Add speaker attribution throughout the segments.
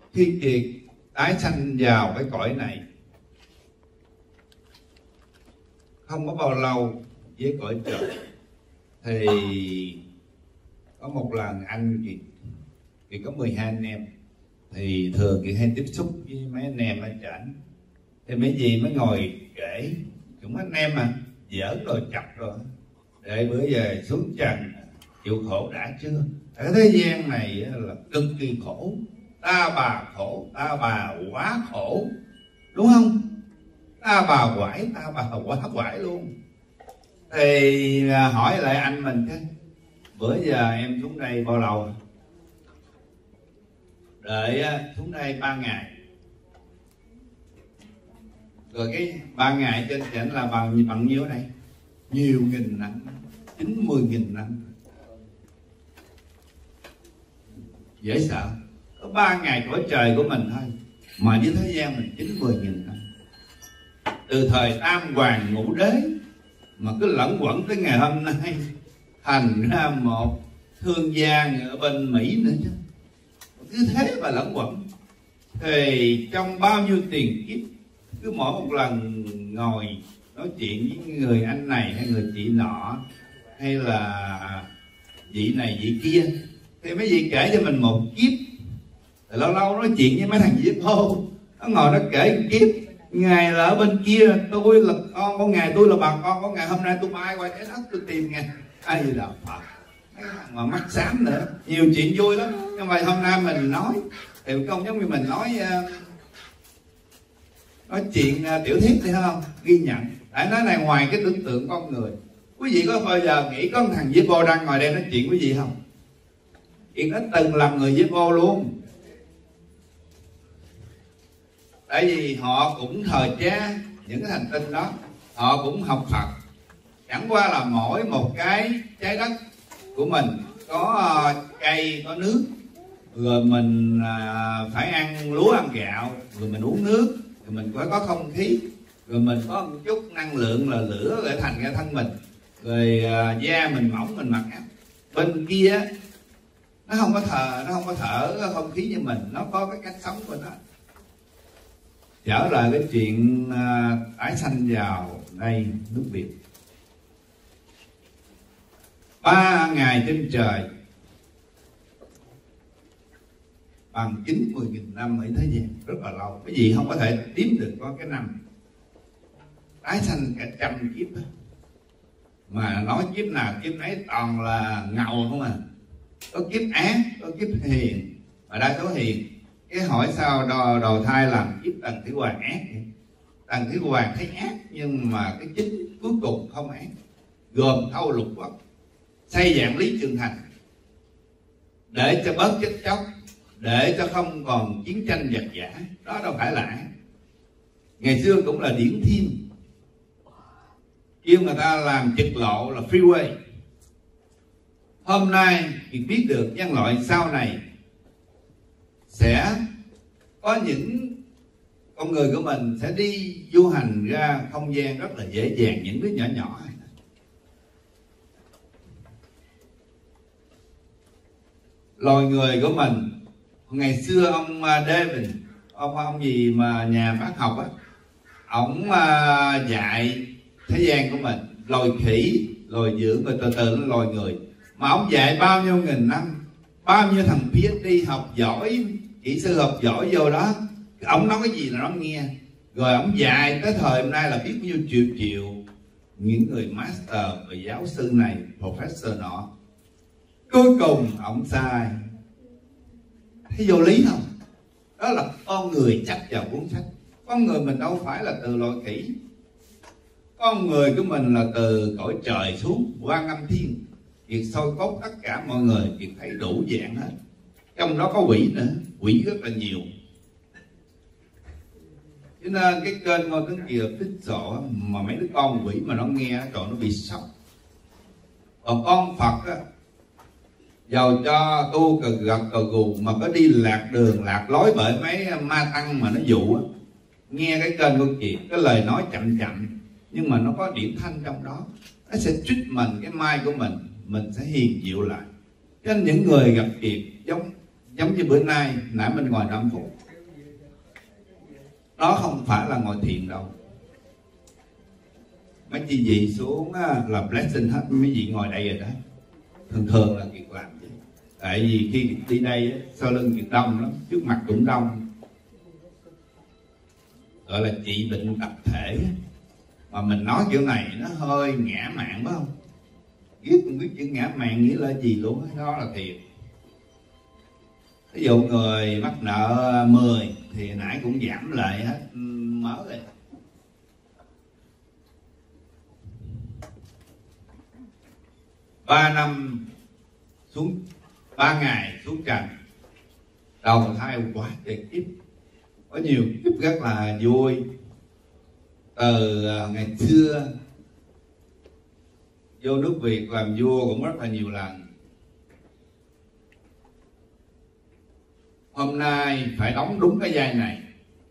Speaker 1: Khi Kiệt tái sanh vào cái cõi này, không có bao lâu với cõi trời, thì có một lần anh Kiệt có 12 anh em, thì thường Kiệt hay tiếp xúc với mấy anh em ở trển, thì mấy gì mới ngồi kể chúng anh em mà giỡn rồi chọc rồi, để bữa giờ xuống trần chịu khổ đã chưa. Ở thế gian này là cực kỳ khổ, ta bà khổ, ta bà quá khổ, đúng không? Ta bà quải, ta bà quá quải luôn. Thì hỏi lại anh mình chứ, bữa giờ em xuống đây bao lâu? Đợi xuống đây 3 ngày. Rồi cái 3 ngày trên trển là bằng nhiêu đây? Nhiều nghìn năm, 90.000 năm. Dễ sợ. Có 3 ngày cõi trời của mình thôi, mà với thế gian mình 90.000 năm. Từ thời Tam Hoàng Ngũ Đế mà cứ lẫn quẩn tới ngày hôm nay, thành ra một thương gia ở bên Mỹ nữa chứ. Cứ thế mà lẫn quẩn. Thì trong bao nhiêu tiền kiếp, cứ mỗi một lần ngồi nói chuyện với người anh này hay người chị nọ, hay là vị này vị kia, thì mấy vị kể cho mình một kiếp. Thì lâu lâu nói chuyện với mấy thằng UFO, nó ngồi nó kể kiếp. Ngày là ở bên kia, tôi là con có ngày, tôi là bà con có ngày, hôm nay tôi bay qua trái đất tôi tìm ngày. Ai gì đâu Phật, mà mắt xám nữa, nhiều chuyện vui lắm. Nhưng mà hôm nay mình nói thì không giống như mình nói chuyện tiểu thuyết thì không ghi nhận. Tại nói này ngoài cái tưởng tượng con người. Quý vị có bao giờ nghĩ có thằng UFO đang ngồi đây nói chuyện quý vị không? Chuyện nó từng làm người UFO luôn. Tại vì họ cũng thời tra những cái hành tinh đó, họ cũng học Phật. Chẳng qua là mỗi một cái trái đất của mình có cây, có nước, rồi mình phải ăn lúa ăn gạo, rồi mình uống nước, rồi mình phải có không khí, rồi mình có một chút năng lượng là lửa để thành ra thân mình, rồi da mình mỏng, mình mặc áo. Bên kia nó không có thở không khí như mình, nó có cái cách sống của nó. Trở lại cái chuyện tái sanh vào đây nước Việt. 3 ngày trên trời bằng 90.000 năm ở thế gian, rất là lâu. Cái gì không có thể đếm được có cái năm. Tái sanh cả trăm kiếp đó. Mà nói kiếp nào kiếp nấy toàn là ngầu không à. Có kiếp ác, có kiếp hiền, mà đa số hiền. Cái hỏi sao đầu thai làm kiếp Tần Thủy Hoàng ác vậy? Tần Thủy Hoàng thấy ác, nhưng mà cái chính cuối cùng không ác. Gồm thâu lục quốc, xây dạng Lý Trường Thành, để cho bớt chết chóc, để cho không còn chiến tranh giặc giả. Đó đâu phải là ác. Ngày xưa cũng là điển thiên, kêu người ta làm trực lộ là freeway. Hôm nay thì biết được nhân loại sau này sẽ có những con người của mình sẽ đi du hành ra không gian rất là dễ dàng, những đứa nhỏ nhỏ. Loài người của mình, ngày xưa ông David, ông gì mà nhà bác học á, ổng dạy thế gian của mình, loài khỉ, loài dữ, rồi từ từ loài người. Mà ông dạy bao nhiêu nghìn năm, bao nhiêu thằng PhD học giỏi, kỹ sư học giỏi vô đó, ông nói cái gì là nó nghe. Rồi ông dạy tới thời hôm nay là biết bao nhiêu triệu những người master và giáo sư này, professor nọ. Cuối cùng ông sai. Thấy vô lý không? Đó là con người chấp vào cuốn sách. Con người mình đâu phải là từ loài khỉ. Con người của mình là từ cõi trời xuống, Quan Âm Thiên. Việc soi cốt tất cả mọi người, việc thấy đủ dạng hết. Trong đó có quỷ nữa, quỷ rất là nhiều. Cho nên cái kênh Ngô Tấn Kiệt Tích Sộ mà mấy đứa con quỷ mà nó nghe, trời nó bị sốc. Còn con Phật á, giàu cho tu cờ gật cờ gù mà có đi lạc đường lạc lối bởi mấy ma tăng mà nó dụ á, nghe cái kênh của Kiệt, cái lời nói chậm chậm nhưng mà nó có điểm thanh trong đó, nó sẽ treatment cái mai của mình sẽ hiền dịu lại. Cho nên những người gặp Kiệt Giống như bữa nay nãy mình ngồi 5 phút, đó không phải là ngồi thiền đâu. Mấy chị vị xuống là blessing hết, mấy vị ngồi đây rồi đó. Thường là Kiệt làm vậy. Tại vì khi đi đây sau lưng Kiệt đông lắm, trước mặt cũng đông, gọi là trị bệnh tập thể. Mà mình nói kiểu này nó hơi ngã mạn phải không? Không biết chữ ngã mạn nghĩa là gì luôn, đó là thiệt. Ví dụ người mắc nợ 10 thì nãy cũng giảm lại hết, mở lại. Ba năm xuống, 3 ngày xuống trần, đầu thai quá trời kiếp, có nhiều kiếp rất là vui. Từ ngày xưa vô nước Việt làm vua cũng rất là nhiều lần. Hôm nay phải đóng đúng cái vai này,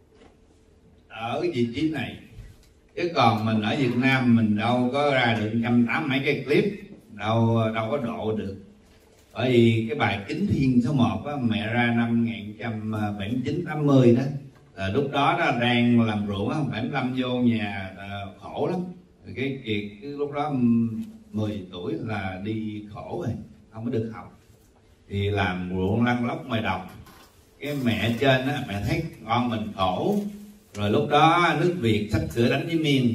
Speaker 1: ở vị trí này. Chứ còn mình ở Việt Nam mình đâu có ra được 180 mấy cái clip, đâu có độ được. Bởi vì cái bài Kính Thiên số 1 á, mẹ ra năm 1979-80 đó, lúc đó đang làm ruộng á, 75 vô nhà khổ lắm. Cái Kiệt lúc đó 10 tuổi là đi khổ rồi, không có được học, thì làm ruộng lăn lóc ngoài đồng. Cái mẹ trên á, mẹ thấy con mình khổ, rồi lúc đó nước Việt sắp sửa đánh với Miên.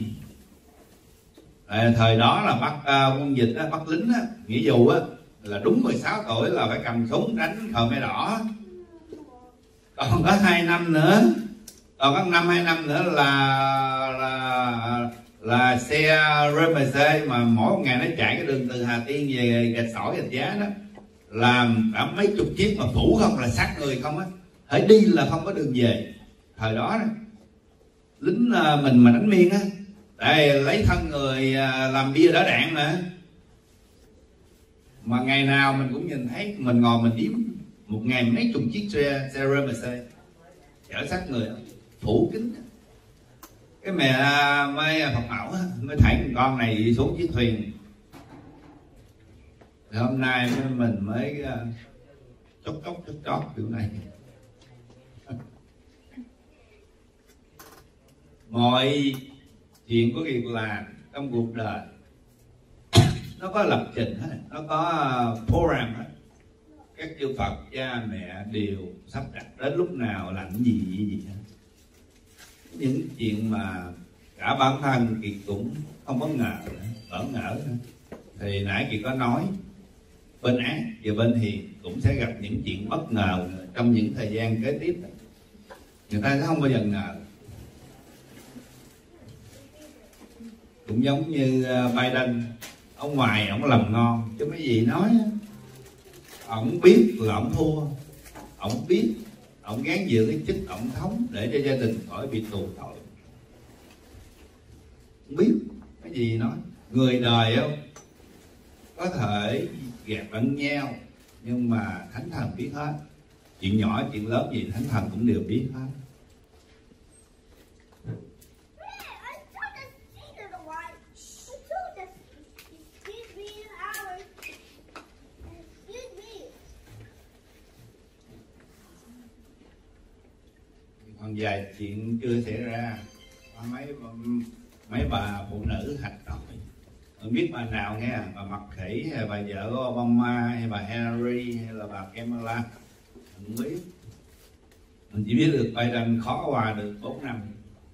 Speaker 1: Thời đó là bắt quân dịch á, bắt lính á, nghĩa vụ á, là đúng 16 tuổi là phải cầm súng đánh Khmer Đỏ. Còn có 2 năm nữa, còn có 2 năm nữa là xe RMC mà mỗi ngày nó chạy cái đường từ Hà Tiên về Gạch Sỏi Gạch Giá đó, làm cả mấy chục chiếc mà phủ không, là sát người không á, phải đi là không có đường về. Thời đó lính mình mà đánh Miên á, đây lấy thân người làm bia đỡ đạn nữa. Mà ngày nào mình cũng nhìn thấy, mình ngồi mình đếm một ngày mấy chục chiếc xe RMC chở xác người phủ kính. Cái mẹ Phật Mẫu mới thảy con này xuống chiếc thuyền. Thì hôm nay mình mới chót kiểu này. Mọi chuyện có việc làm trong cuộc đời nó có lập trình hết, nó có program hết. Các chư Phật cha mẹ đều sắp đặt đến lúc nào làm gì hết. Những chuyện mà cả bản thân Kiệt cũng không có ngờ, bỡ ngỡ nữa. Thì nãy Kiệt có nói, bên ác và bên hiền cũng sẽ gặp những chuyện bất ngờ trong những thời gian kế tiếp. Người ta sẽ không bao giờ ngờ. Cũng giống như Biden, ông ngoài ông làm ngon chứ mấy gì nói. Ông biết là ông thua, ông biết, ông gán giữ cái chức tổng thống để cho gia đình khỏi bị tù tội. Không biết cái gì nói. Người đời không có thể gạt lẫn nhau, nhưng mà thánh thần biết hết. Chuyện nhỏ chuyện lớn gì thánh thần cũng đều biết hết. Còn vài chuyện chưa xảy ra, mấy bà phụ nữ hành động, mình biết bà nào nghe, bà Mặc Khỉ hay bà vợ của Obama hay bà Hillary hay là bà Kamala, mình không biết. Mình chỉ biết được Biden khó qua được 4 năm.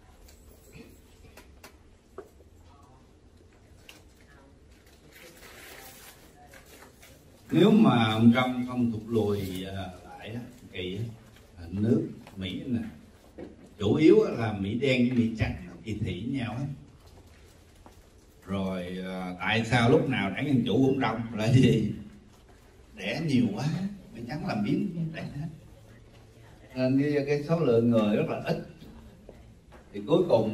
Speaker 1: Nếu mà ông Trump không thụt lùi lại kỳ nước Mỹ nè, chủ yếu là Mỹ đen với Mỹ trắng kỳ thị nhau hết. Rồi tại sao lúc nào đảng Dân Chủ cũng đông là gì? Đẻ nhiều quá, Mỹ trắng làm biến đẻ hết. Nên cái số lượng người rất là ít. Thì cuối cùng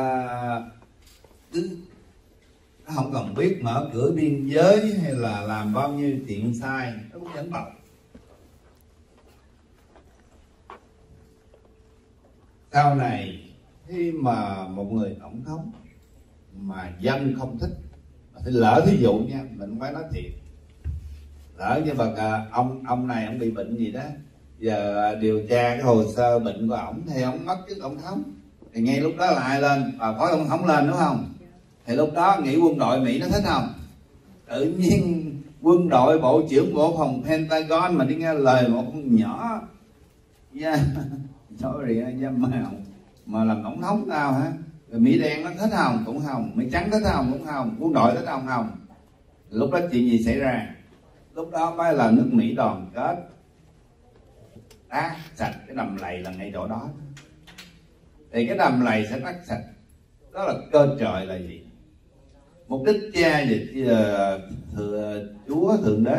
Speaker 1: cứ nó không cần biết mở cửa biên giới hay là làm bao nhiêu chuyện sai, nó cũng vẫn bật. Sau này khi mà một người tổng thống mà dân không thích, thì lỡ thí dụ nha, mình phải nói thiệt, lỡ như ông này ông bị bệnh gì đó, giờ điều tra cái hồ sơ bệnh của ổng thì ổng mất chức tổng thống, thì ngay lúc đó là ai lên? Phó tổng thống lên, đúng không? Thì lúc đó nghĩ quân đội Mỹ nó thích không? Tự nhiên quân đội bộ trưởng bộ phòng Pentagon mà đi nghe lời một con nhỏ sorry mà làm tổng thống tao hả? Rồi Mỹ đen nó thích không? Cũng không. Mỹ trắng thích không? Cũng không. Quân đội thích không? Không. Lúc đó chuyện gì xảy ra? Lúc đó mới là nước Mỹ đoàn kết đát sạch cái đầm lầy là ngay chỗ đó. Thì cái đầm lầy sẽ đát sạch. Đó là cơ trời là gì? Mục đích cha và Chúa Thượng Đế.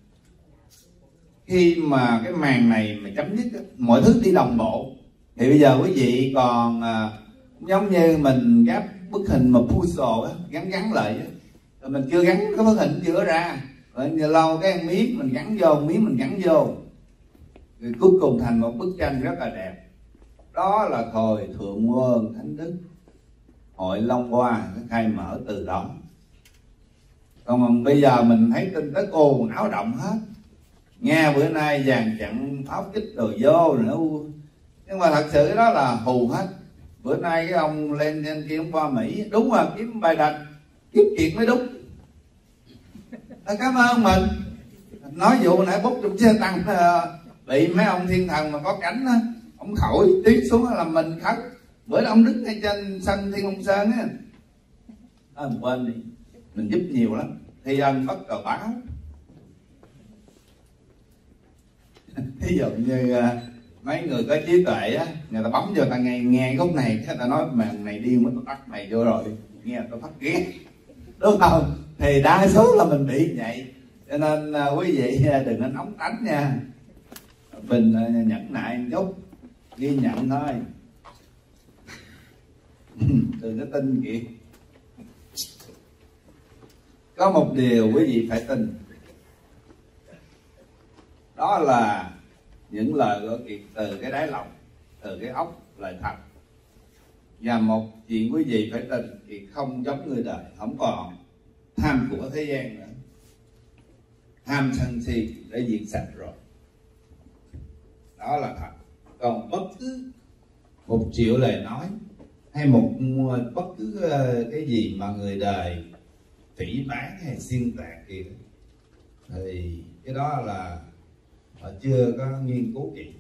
Speaker 1: Khi mà cái màn này mà chấm dứt, mọi thứ đi đồng bộ, thì bây giờ quý vị còn giống như mình ghép bức hình mà puzzle á, gắn lại á. Rồi mình chưa gắn cái bức hình chưa ra, rồi lâu cái miếng mình gắn vô, miếng mình gắn vô, rồi cuối cùng thành một bức tranh rất là đẹp. Đó là thời Thượng Nguồn Thánh Đức, hội Long Hoa nó khai mở từ đó. Còn bây giờ mình thấy tin tức ồn áo động hết, nghe bữa nay dàn chặn pháo kích rồi vô nữa, nhưng mà thật sự đó là hù hết. Bữa nay cái ông lên trên kia ông qua Mỹ, đúng rồi, kiếm Biden, kiếm chuyện mới đúng. Cảm ơn mình. Nói vụ nãy bốc trong xe tăng bị mấy ông thiên thần mà có cánh á, ông khỏi tiến xuống là mình khóc. Bữa đó ông đứng ngay trên sân Thiên Ông Sơn á, mình quên đi, mình giúp nhiều lắm. Thi ân bất cờ báo. Ví dụ như mấy người có trí tuệ á, người ta bấm vô ta nghe khúc này, người ta nói màn này điên mới bắt mày vô rồi, nghe tôi phát ghét, đúng không? Thì đa số là mình bị vậy. Cho nên quý vị đừng nên nóng tánh nha, mình nhẫn nại một chút, ghi nhận thôi. Đừng có tin kìa. Có một điều quý vị phải tin, đó là những lời của Kiệt từ cái đáy lòng, từ cái óc, lời thật. Và một chuyện quý vị phải tin, Kiệt không giống người đời, không còn tham của thế gian nữa, tham sân si để diệt sạch rồi. Đó là thật. Còn bất cứ 1 triệu lời nói hay bất cứ cái gì mà người đời phỉ báng hay xuyên tạc kìa, thì cái đó là họ chưa có nghiên cứu kỹ.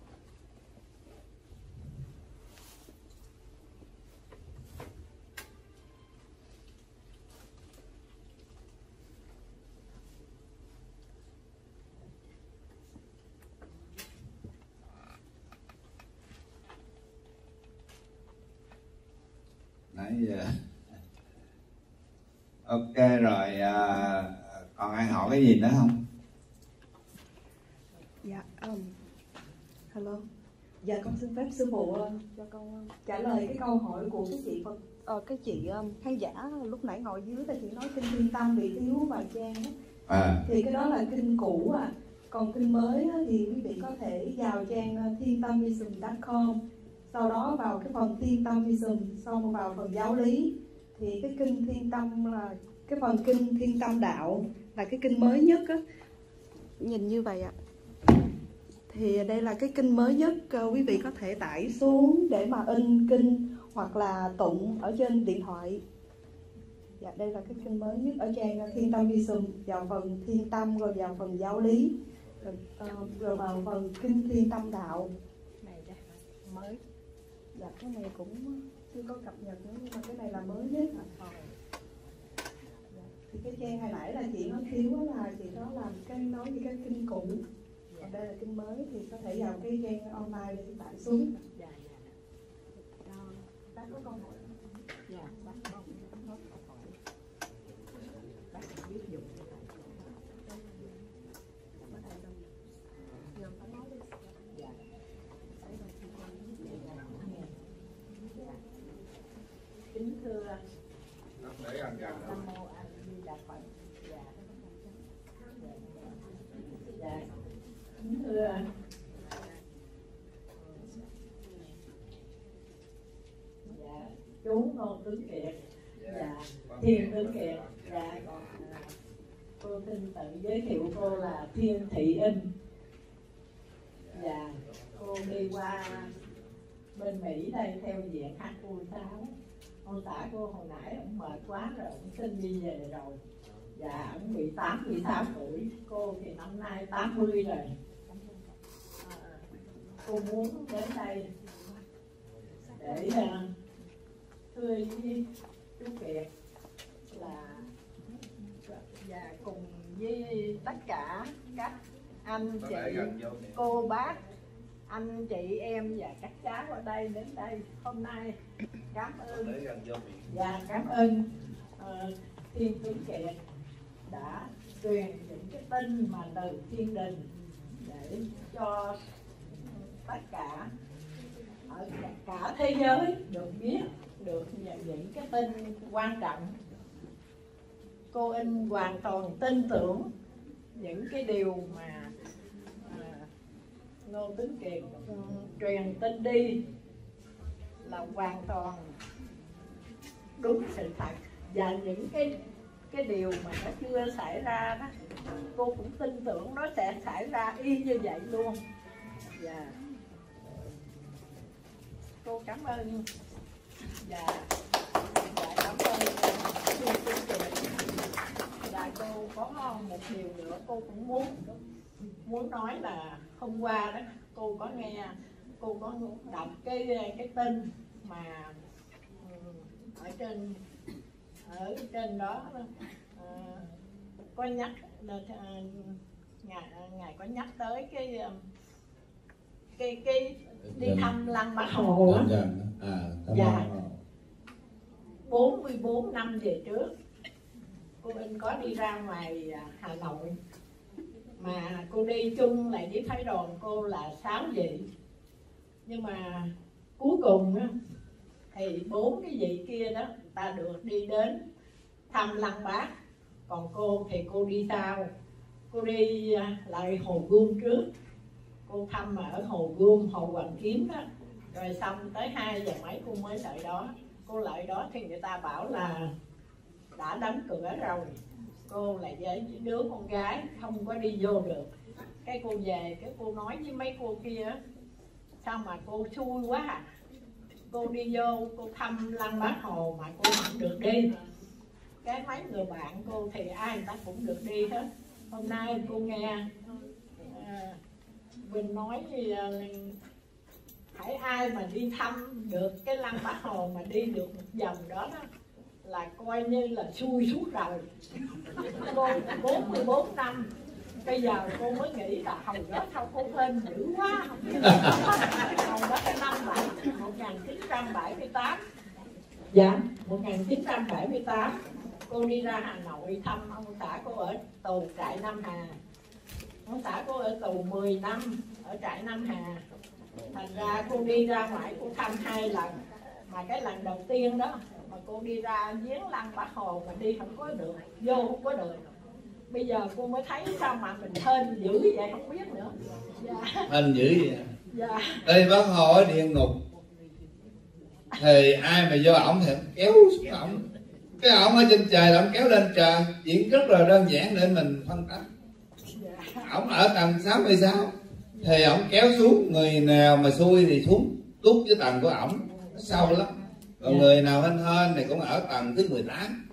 Speaker 1: Nãy giờ ok rồi, còn ai hỏi cái gì nữa không?
Speaker 2: Dạ, hello. Dạ con xin phép sư phụ cho con trả lời cái câu hỏi của cái chị cái chị khán giả lúc nãy ngồi dưới là chị nói kinh Thiên Tâm bị thiếu vài trang đó. Thì cái đó là kinh cũ còn kinh mới thì quý vị có thể vào trang thientamwisdom.com, sau đó vào cái phần Thiên Tâm Wisdom, xong vào phần giáo lý. Thì cái kinh Thiên Tâm là cái phần kinh Thiên Tâm Đạo là cái kinh mới nhất á, nhìn như vậy ạ. Thì đây là cái kinh mới nhất, quý vị có thể tải xuống để mà in kinh hoặc là tụng ở trên điện thoại. Dạ, đây là cái kinh mới nhất ở trang Thiên Tâm Wisdom, vào phần Thiên Tâm rồi vào phần giáo lý, rồi vào phần kinh Thiên Tâm Đạo này mới. Dạ, cái này cũng chưa có cập nhật nữa, nhưng mà cái này là mới nhất. Dạ. Thì cái trang hồi nãy là chị nói thiếu là chị có làm cái nói về cái kinh cũ, còn đây là kinh mới thì có thể vào cái trang online để tải xuống. Dạ. Bác có câu hỏi không? Dạ, bác có câu hỏi. Bác biết dùng cái này. Kính thưa Nam Mô A Di Đà Phật. Dạ. Kính thưa chú Ngô Tuấn Kiệt, Thiên Tuấn Kiệt. Còn cô xin tự giới thiệu cô là Thiên Thị In.
Speaker 3: đi qua bên Mỹ đây theo diện HU6. Ông xã cô hồi nãy ông mệt quá rồi, ông xin đi về rồi. Dạ, ông bị 86 tuổi, cô thì năm nay 80 rồi. Cô muốn đến đây để thưa với chú Kiệt là và cùng với tất cả các anh chị, cô bác, anh chị em và các cháu ở đây đến đây hôm nay cảm ơn và cảm ơn Thiên Tuấn Kiệt đã truyền những cái tin mà từ thiên đình để cho tất cả ở cả thế giới được biết được những cái tin quan trọng. Cô In hoàn toàn tin tưởng những cái điều mà Ngô Tuấn Kiệt truyền tin đi là hoàn toàn đúng sự thật, và những cái điều mà nó chưa xảy ra đó cô cũng tin tưởng nó sẽ xảy ra y như vậy luôn. Và cô cảm ơn và cảm ơn Thiên Tuấn Kiệt. Và cô có một điều nữa cô cũng muốn nói là hôm qua đó cô có nghe, cô có đọc cái tin mà ở trên đó có nhắc ngài có nhắc tới cái đi thăm Lăng Bác Hồ. Dạ, 44 năm về trước cô In có đi ra ngoài Hà Nội, mà cô đi chung lại với phái đoàn cô là 6 vị, nhưng mà cuối cùng á, thì 4 cái vị kia đó ta được đi đến thăm Lăng Bác, còn cô thì cô đi sau. Cô đi lại Hồ Gươm trước, cô thăm ở Hồ Gươm, Hồ Hoàn Kiếm đó, rồi xong tới 2 giờ mấy cô mới lại đó. Cô lại đó thì người ta bảo là đã đóng cửa rồi, cô lại với đứa con gái không có đi vô được. Cái cô về, cái cô nói với mấy cô kia sao mà cô xui quá à, cô đi vô cô thăm Lăng Bác Hồ mà cô không được đi. Cái mấy người bạn cô thì ai người ta cũng được đi hết. Hôm nay cô nghe Bình nói hãy ai mà đi thăm được cái Lăng Bác Hồ mà đi được một vòng đó đó là coi như là xui suốt đời. Cô 44 năm bây giờ cô mới nghĩ là hồi đó sao cô hên dữ quá, không biết hồi đó cái năm 1978. Dạ, 1978 cô đi ra Hà Nội thăm ông xã cô ở tù trại Nam Hà. Ông xã cô ở tù 10 năm ở trại Nam Hà. Thành ra cô đi ra ngoài cô thăm 2 lần. Mà cái lần đầu tiên đó mà cô đi ra viếng Lăng Bác Hồ mà đi không có được, vô không có được. Bây giờ cô mới thấy sao mà mình hên dữ vậy không biết nữa. Dạ.
Speaker 1: Hên dữ vậy.
Speaker 3: Dạ.
Speaker 1: Đây Bác Hồ ở địa ngục thì ai mà vô ổng thì kéo xuống ổng, cái ổng ở trên trời là ổng kéo lên trời. Chuyện rất là đơn giản để mình phân tích. Ổng ở tầng 66 thì ổng kéo xuống, người nào mà xui thì xuống tút với tầng của ổng sâu lắm, còn người nào hên hên thì cũng ở tầng thứ 18.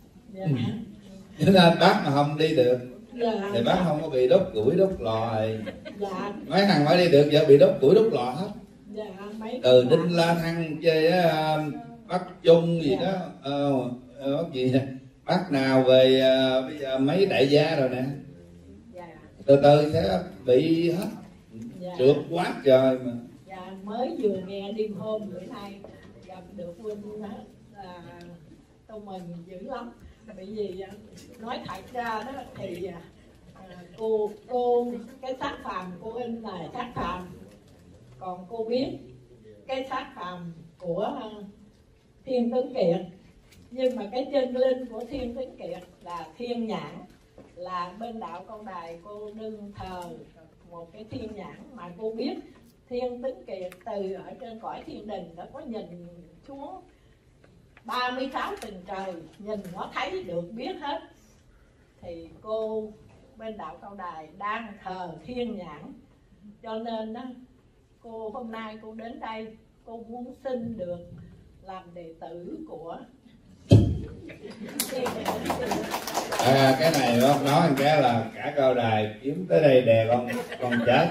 Speaker 1: Cho nên bác mà không đi được thì bác không có bị đốt củi đốt lò thì mấy thằng phải đi được, giờ bị đốt củi đốt lò hết. Từ Đinh La Thăng chơi Bắc Trung gì đó, bác gì bác nào về bây giờ mấy đại gia rồi nè, từ từ sẽ bị hết. Trượt quá trời mà.
Speaker 3: Dạ, mới vừa nghe đêm hôm bữa nay gặp được Huynh đó là tôi mừng dữ lắm. Bởi vì nói thật ra đó thì cô cái xác phàm của In là xác phàm, còn cô biết cái xác phàm của Thiên Tuấn Kiệt, nhưng mà cái chân linh của Thiên Tuấn Kiệt là thiên nhãn, là bên đạo Câu Đài cô đương thờ một cái thiên nhãn mà cô biết Thiên Tuấn Kiệt từ ở trên cõi thiên đình nó có nhìn xuống 36 tầng trời, nhìn nó thấy được biết hết. Thì cô bên đạo Câu Đài đang thờ thiên nhãn, cho nên đó cô hôm nay cô đến đây, cô muốn xin được làm đệ tử của
Speaker 1: cái này nó nói cái là cả Cao Đài kiếm tới đây đè con chết.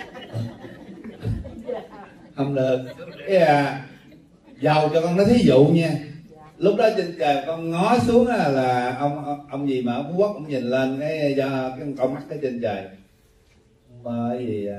Speaker 1: Không được. Giàu cho con nói thí dụ nha. Lúc đó trên trời con ngó xuống là ông gì mà ở Phú Quốc cũng nhìn lên cái con mắt ở trên trời. Mơ gì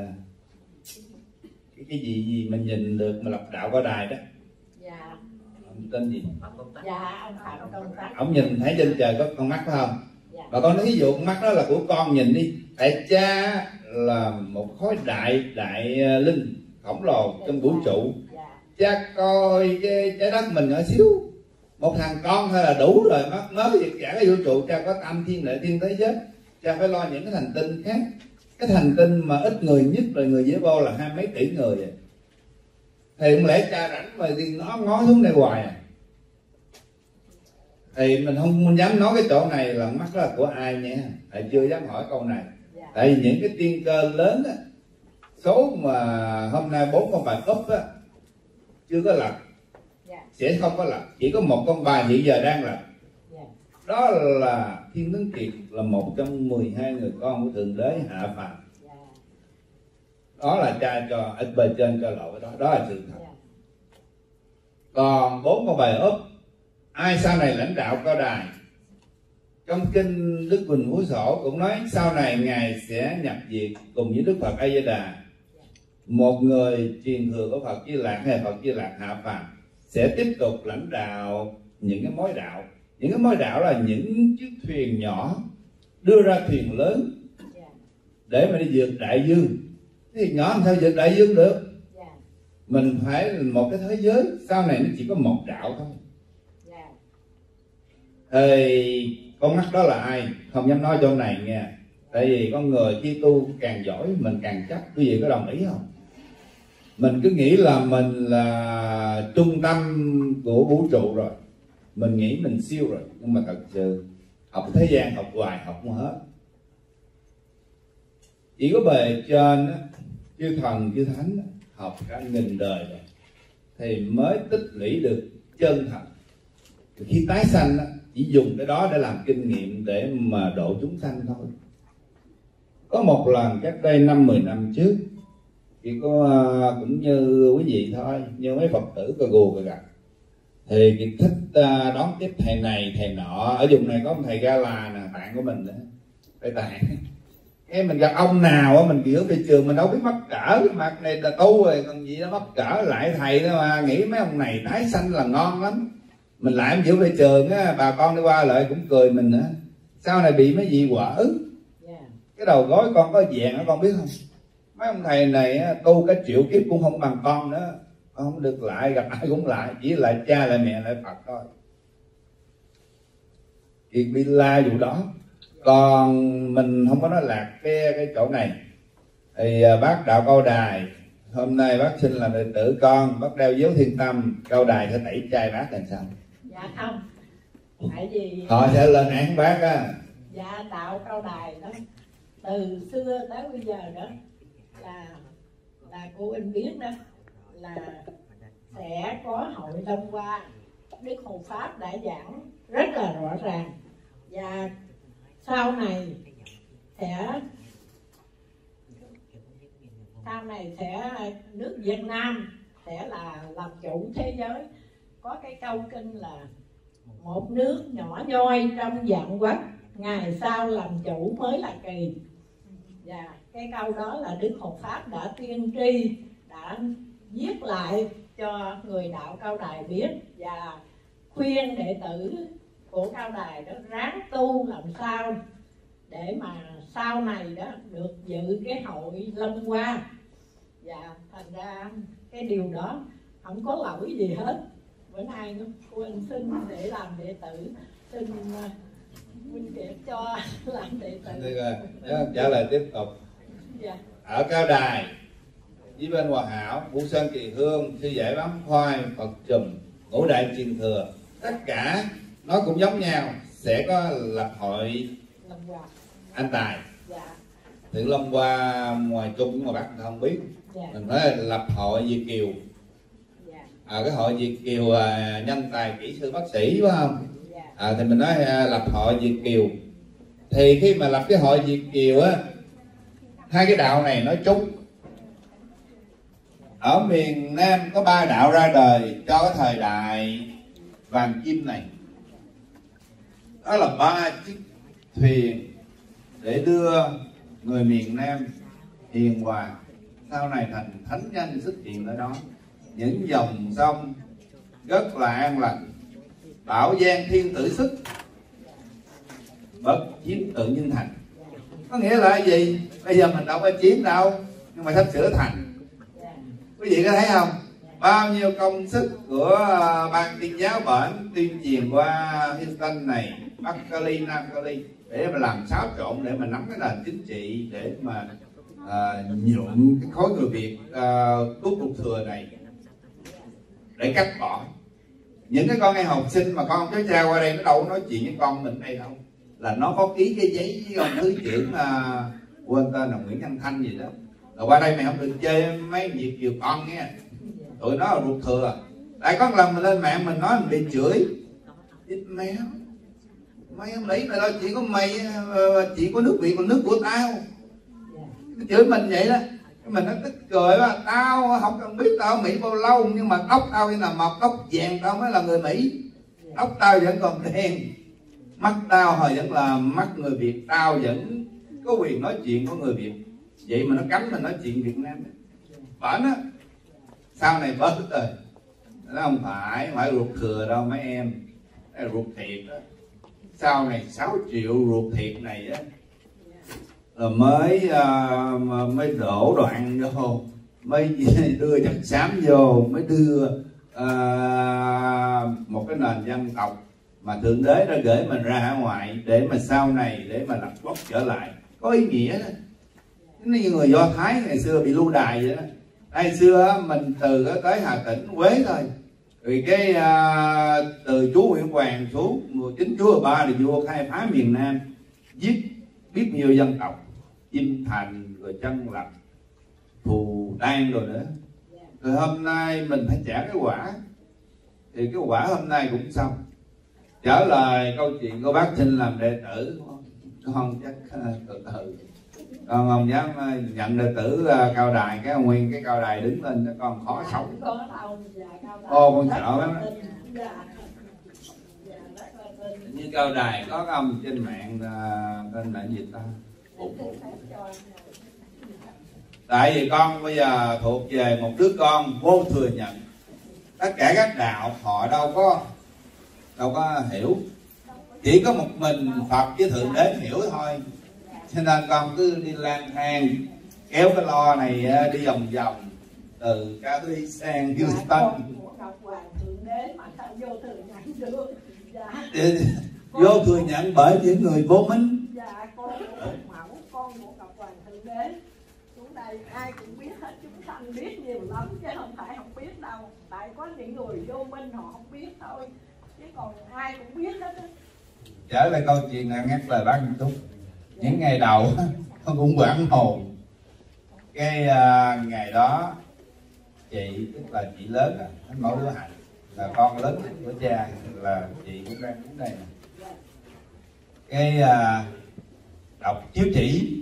Speaker 1: cái gì mình nhìn được mà lập đạo Cao Đài đó.
Speaker 3: Dạ.
Speaker 1: Ông tên gì?
Speaker 3: Dạ, ông Phạm Công Tác.
Speaker 1: Ông nhìn thấy trên trời có con mắt phải không?
Speaker 3: Dạ.
Speaker 1: Mà con nói ví dụ con mắt đó là của con nhìn đi. Tại cha là một khối đại linh khổng lồ trong vũ trụ. Cha coi cái trái đất mình nhỏ xíu, một thằng con thôi là đủ rồi, mất việc cả cái vũ trụ. Cha có tam thiên lệ thiên thế giới, cha phải lo những cái hành tinh khác. Cái hành tinh mà ít người nhất là người dễ vô là 20 mấy tỷ người vậy. Thì không lẽ cha rảnh mà thì nó ngó xuống đây hoài à? Thì mình không dám nói cái chỗ này là mắt là của ai nha, tại chưa dám hỏi câu này. Tại vì những cái tiên cơ lớn á, số mà hôm nay 4 con bài úp á chưa có lật, sẽ không có lật, chỉ có một con bài hiện giờ đang lật. Đó là Thiên Tuấn Kiệt, là một trong 12 người con của Thượng Đế hạ phàm. Đó là cha cho ở bề trên cho lộ cái đó, đó là sự thật. Còn 4 con bài úp, ai sau này lãnh đạo Cao Đài? Trong kinh Đức Quỳnh Phú Sổ cũng nói sau này Ngài sẽ nhập diệt cùng với Đức Phật A Di Đà. Một người truyền thừa của Phật Di Lạc hay Phật Di Lạc hạ phàm sẽ tiếp tục lãnh đạo những cái mối đạo. Những cái mối đạo là những chiếc thuyền nhỏ đưa ra thuyền lớn để mà đi vượt đại dương. Thì nhỏ làm sao vượt đại dương được? Mình phải một cái thế giới sau này nó chỉ có một đạo thôi. Thì con mắt đó là ai? Không dám nói chỗ này nha. Tại vì con người khi tu càng giỏi mình càng chắc. Quý vị có đồng ý không? Mình cứ nghĩ là mình là trung tâm của vũ trụ rồi, mình nghĩ mình siêu rồi. Nhưng mà thật sự học thế gian học hoài học không hết. Chỉ có bề trên á, chư thần chư thánh á, học cả nghìn đời rồi thì mới tích lũy được chân thật. Khi tái sanh á, chỉ dùng cái đó để làm kinh nghiệm để mà độ chúng sanh thôi. Có một lần cách đây 5-10 năm trước, chỉ có cũng như quý vị thôi, như mấy Phật tử cà gù cà gặt, thì chị thích đón tiếp thầy này thầy nọ. Ở vùng này có một thầy Ga Là nè, bạn của mình đó, thầy Tạng. Cái mình gặp ông nào á, mình kiểu đi trường mình đâu biết mắc cỡ, cái mặt này là tu rồi còn gì đó mắc cỡ lại thầy đó mà, nghĩ mấy ông này tái sanh là ngon lắm. Mình lại em giữ về trường á, bà con đi qua lại cũng cười mình á. Sau này bị mấy gì quở, cái đầu gối con có vẹn đó con biết không? Mấy ông thầy này á, tu cái triệu kiếp cũng không bằng con nữa. Con không được lại, gặp ai cũng lại, chỉ lại cha lại mẹ lại Phật thôi. Thì bị la vụ đó. Còn mình không có nói lạc cái chỗ này. Thì bác đạo Cao Đài, hôm nay bác xin làm đệ tử con, bác đeo dấu thiên tâm, Cao Đài sẽ tẩy chay bác làm sao?
Speaker 3: Dạ không, tại vì
Speaker 1: họ sẽ lên án bác á.
Speaker 3: Dạ đạo Cao Đài đó, từ xưa tới bây giờ đó là cô in biết đó, là sẽ có hội Long Hoa. Đức Hộ Pháp đã giảng rất là rõ ràng, và sau này sẽ nước Việt Nam sẽ là làm chủ thế giới. Có cái câu kinh là một nước nhỏ nhoi trong vạn quốc, ngày sau làm chủ mới là kỳ. Và cái câu đó là Đức Hộ Pháp đã tiên tri, đã viết lại cho người đạo Cao Đài biết, và khuyên đệ tử của Cao Đài đó ráng tu làm sao để mà sau này đó được dự cái hội Long Hoa. Và thành ra cái điều đó không có lỗi gì hết. Bữa nay cô anh xin để làm đệ tử, xin Minh Kiệt cho làm đệ tử.
Speaker 1: Được rồi, trả lời tiếp tục.
Speaker 3: Dạ.
Speaker 1: Ở Cao Đài với bên Hòa Hảo, Vũ Sơn Kỳ Hương, Sư Giải Bám Khoai, Phật Trùm, Ngũ Đại Truyền Thừa, tất cả nó cũng giống nhau, sẽ có lập hội Anh Tài.
Speaker 3: Dạ.
Speaker 1: Thượng Long Hoa ngoài Trung mà bác không biết. Mình phải lập hội Việt Kiều. Cái hội Việt Kiều nhân tài kỹ sư bác sĩ phải không? Thì mình nói lập hội Việt Kiều. Thì khi mà lập cái hội Việt Kiều á, hai cái đạo này nói chung. Ở miền Nam có 3 đạo ra đời cho cái thời đại vàng kim này. Đó là 3 chiếc thuyền để đưa người miền Nam hiền hòa sau này thành thánh nhân xuất hiện ở đó. Những dòng sông rất là an lành, bảo giang thiên tử sức, bất chiếm tự nhiên thành. Có nghĩa là gì? Bây giờ mình đâu có chiếm đâu, nhưng mà sắp sửa thành. Quý vị có thấy không? Bao nhiêu công sức của ban tuyên giáo bển tuyên truyền qua Houston này, Bắc Cali, Nam Cali, để mà làm xáo trộn, để mà nắm cái nền chính trị, để mà nhuộm cái khối người Việt tuốt ruột thừa này, để cắt bỏ. Những cái con em học sinh mà con cháu cha qua đây nó đâu có nói chuyện với con mình đây đâu, là nó có ký cái giấy với ông thứ trưởng quên tên là Nguyễn Văn Thanh gì đó, là qua đây mày không được chơi mấy việc nhiều con nghe, tụi nó là ruột thừa. Tại có một lần mình lên mạng mình nói mình bị chửi, mày không lý mày đâu, chỉ có mày, chỉ có nước Việt còn nước của tao. Nó chửi mình vậy đó, mình nó tức cười quá. Tao không cần biết tao ở Mỹ bao lâu, nhưng mà tóc tao khi nào mọc tóc vàng tao mới là người Mỹ. Tóc tao vẫn còn đen, mắt tao hồi vẫn là mắt người Việt, tao vẫn có quyền nói chuyện của người Việt. Vậy mà nó cấm mình nói chuyện Việt Nam. Bển á, sau này bớt rồi, nó không phải ruột thừa đâu mấy em, cái ruột thiệt đó. Sau này 6 triệu ruột thiệt này á là mới đổ đoạn vô, mới đưa chất xám vô, mới đưa một cái nền dân tộc mà Thượng Đế đã gửi mình ra ở ngoài để mà sau này để mà lập quốc trở lại, có ý nghĩa đó. Như người Do Thái ngày xưa bị lưu đày vậy đó. Ngày xưa mình từ tới Hà Tĩnh, Huế thôi, rồi cái từ chúa Nguyễn Hoàng xuống 19 chúa 13 thì vua khai phá miền Nam, giết biết nhiều dân tộc, Chim Thành rồi Chân Lập, Phù Đan rồi nữa. Rồi hôm nay mình phải trả cái quả, thì cái quả hôm nay cũng xong. Trở lại câu chuyện cô bác xin làm đệ tử, con chắc từ từ con không dám nhận đệ tử cao đài, cái nguyên cái cao đài đứng lên cho con khó sống. Ô con sợ lắm. Như cao đài có ông trên mạng tên là gì ta? Tại vì con bây giờ thuộc về một đứa con vô thừa nhận. Tất cả các đạo họ đâu có hiểu, chỉ có một mình Phật với Thượng Đế hiểu thôi. Cho nên con cứ đi lang thang kéo cái lo này đi vòng vòng từ Cali sang Houston. Vô thừa nhận bởi những người vô minh.
Speaker 3: Dạ, con của Ngọc Hoàng Thượng Đế xuống đây ai cũng biết hết, chúng sanh biết nhiều lắm chứ không phải không biết đâu. Tại có những người vô minh họ không biết thôi, chứ còn ai cũng biết hết.
Speaker 1: Trở lại câu chuyện là ngắt lời bác một chút. Những ngày đầu con cũng quảng hồn. Cái ngày đó chị, tức là chị lớn Thánh Mẫu Đứa Hạnh, là con lớn nhất của cha, là chị cũng đang đứng đây nè. Cái đọc chiếu chỉ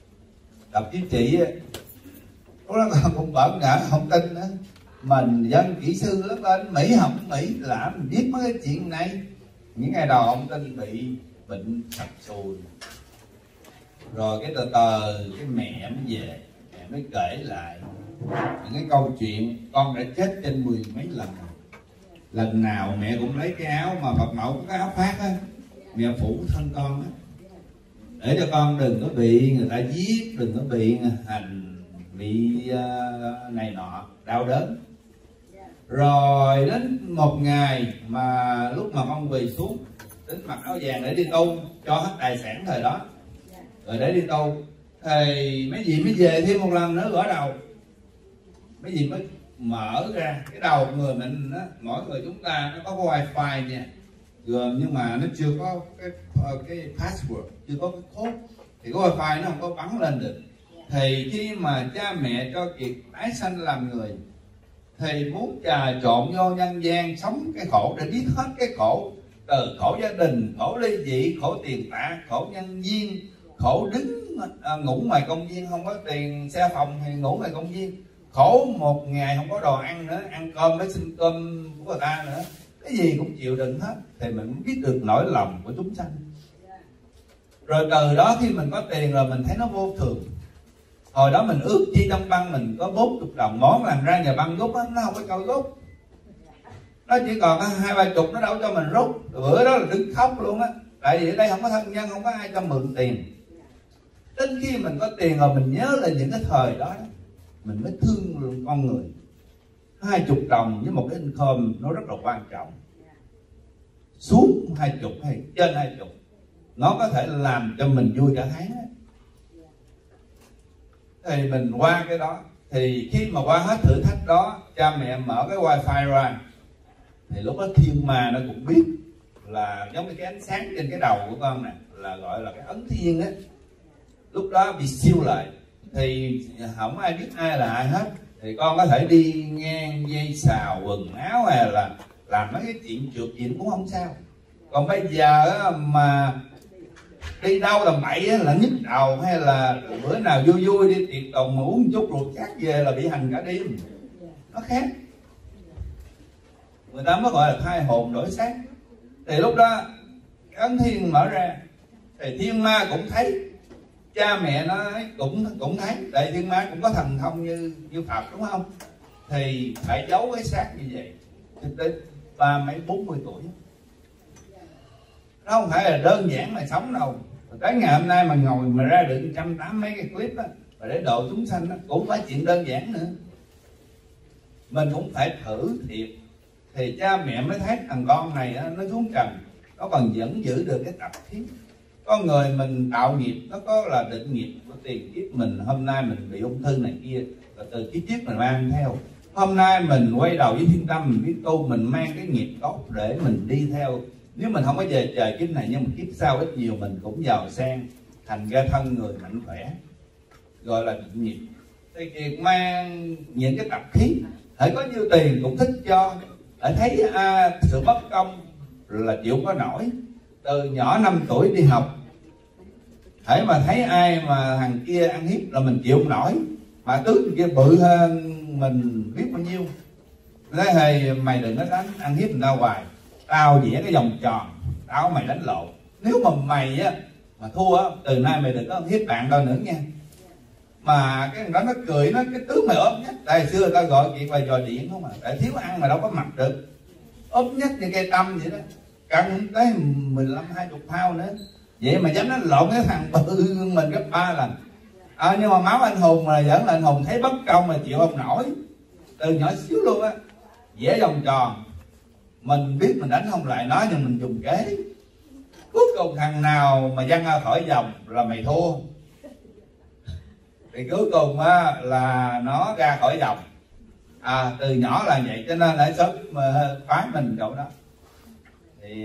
Speaker 1: lúc đó con cũng bỡ ngỡ không tin nữa. Mình dân kỹ sư lớn lên Mỹ học Mỹ làm mình biết mấy cái chuyện này. Những ngày đầu ông tin bị bệnh sập sùi, rồi cái từ từ cái mẹ mới về, mẹ mới kể lại những cái câu chuyện con đã chết trên 10 mấy lần. Lần nào mẹ cũng lấy cái áo mà Phật mẫu có cái áo phát á, mẹ phủ thân con á, để cho con đừng có bị người ta giết, đừng có bị hành, bị này nọ đau đớn. Rồi đến một ngày mà lúc mà con quỳ xuống đến mặc áo vàng để đi tu, cho hết tài sản thời đó, rồi để đi tu thì mấy vị mới về thêm một lần nữa gõ đầu. Mấy vị mới mở ra cái đầu người mình á, mỗi người chúng ta nó có cái wifi nha, nhưng mà nó chưa có cái password, chưa có cái code, thì cái wifi nó không có bắn lên được. Thì khi mà cha mẹ cho Kiệt tái sanh làm người, thì muốn trà trộn vô nhân gian sống cái khổ để biết hết cái khổ, từ khổ gia đình, khổ ly dị, khổ tiền bạc, khổ nhân viên, khổ đứng ngủ ngoài công viên không có tiền xe phòng thì ngủ ngoài công viên, khổ một ngày không có đồ ăn nữa, ăn cơm mới xin cơm của người ta nữa, cái gì cũng chịu đựng hết. Thì mình biết được nỗi lòng của chúng sanh. Rồi từ đó khi mình có tiền rồi mình thấy nó vô thường. Hồi đó mình ước chi trong băng mình có 40 đồng, món làm ra nhà băng rút á, nó không có cho rút, nó chỉ còn 20-30 nó đâu cho mình rút. Bữa đó là đứng khóc luôn á, tại vì ở đây không có thân nhân, không có ai cho mượn tiền. Đến khi mình có tiền rồi mình nhớ lại những cái thời đó, mình mới thương luôn con người. 20 đồng với một cái income nó rất là quan trọng. Xuống 20 hay trên 20, nó có thể làm cho mình vui cả tháng á. Thì mình qua cái đó, thì khi mà qua hết thử thách đó, cha mẹ mở cái wifi ra, thì lúc đó thiên ma nó cũng biết là giống như cái ánh sáng trên cái đầu của con nè, là gọi là cái ấn thiên á. Lúc đó bị siêu lại, thì không ai biết ai là ai hết. Thì con có thể đi ngang dây xào quần áo hay là làm mấy cái chuyện trượt gì cũng không sao. Còn bây giờ mà đi đâu tầm bậy là nhức đầu, hay là bữa nào vui vui đi tiệc tùng mà uống chút rượu khác về là bị hành cả đêm. Nó khác, người ta mới gọi là thai hồn đổi xác. Thì lúc đó ấn thiên mở ra, thì thiên ma cũng thấy, cha mẹ nó cũng thấy, tại thiên ma cũng có thần thông như Phật đúng không? Thì phải giấu cái xác như vậy cho tới 30-40 tuổi. Nó không phải là đơn giản là sống đâu. Tới ngày hôm nay mà ngồi mà ra được 180 mấy cái clip á, và để độ chúng sanh đó, cũng phải chuyện đơn giản nữa. Mình cũng phải thử thiệt, thì cha mẹ mới thấy thằng con này á, nó xuống trần, nó còn vẫn giữ được cái tập khí. Con người mình tạo nghiệp, nó có là định nghiệp của tiền kiếp mình. Hôm nay mình bị ung thư này kia, là từ kiếp trước mình mang theo. Hôm nay mình quay đầu với thiên tâm, mình biết tu, mình mang cái nghiệp tốt để mình đi theo. Nếu mình không có về trời kiếp này, nhưng mà kiếp sau ít nhiều mình cũng giàu sang, thành ra thân người mạnh khỏe, gọi là định nghiệp. Thì Kiệt mang những cái tập khí, hãy có nhiêu tiền cũng thích cho, hãy thấy sự bất công là chịu không có nổi. Từ nhỏ 5 tuổi đi học, hãy mà thấy ai mà thằng kia ăn hiếp là mình chịu không nổi, mà tướng kia bự hơn mình biết bao nhiêu. Nói thì mày đừng có đánh ăn hiếp người ta hoài, tao vẽ cái vòng tròn, tao mày đánh lộn. Nếu mà mày á mà thua á, từ nay mày đừng có hiếp bạn đâu nữa nha. Mà cái thằng đó nó cười, nó cái tướng mày ốm nhất. Tại xưa người ta gọi Kiệt là dò điện không à, tại thiếu ăn mà đâu có mặc được. Ốm nhất như cây tăm vậy đó, cân tới 15-20 pound nữa. Vậy mà dám đánh lộn cái thằng bự mình gấp 3 lần. Nhưng mà máu anh hùng mà vẫn là anh hùng, thấy bất công mà chịu không nổi. Từ nhỏ xíu luôn á, vẽ vòng tròn, mình biết mình đánh không lại nó, nhưng mình dùng kế. Cuối cùng thằng nào mà văng ra khỏi vòng là mày thua. Thì cuối cùng á là nó ra khỏi vòng. Từ nhỏ là vậy, cho nên lại sớm mà phái mình chỗ đó. Thì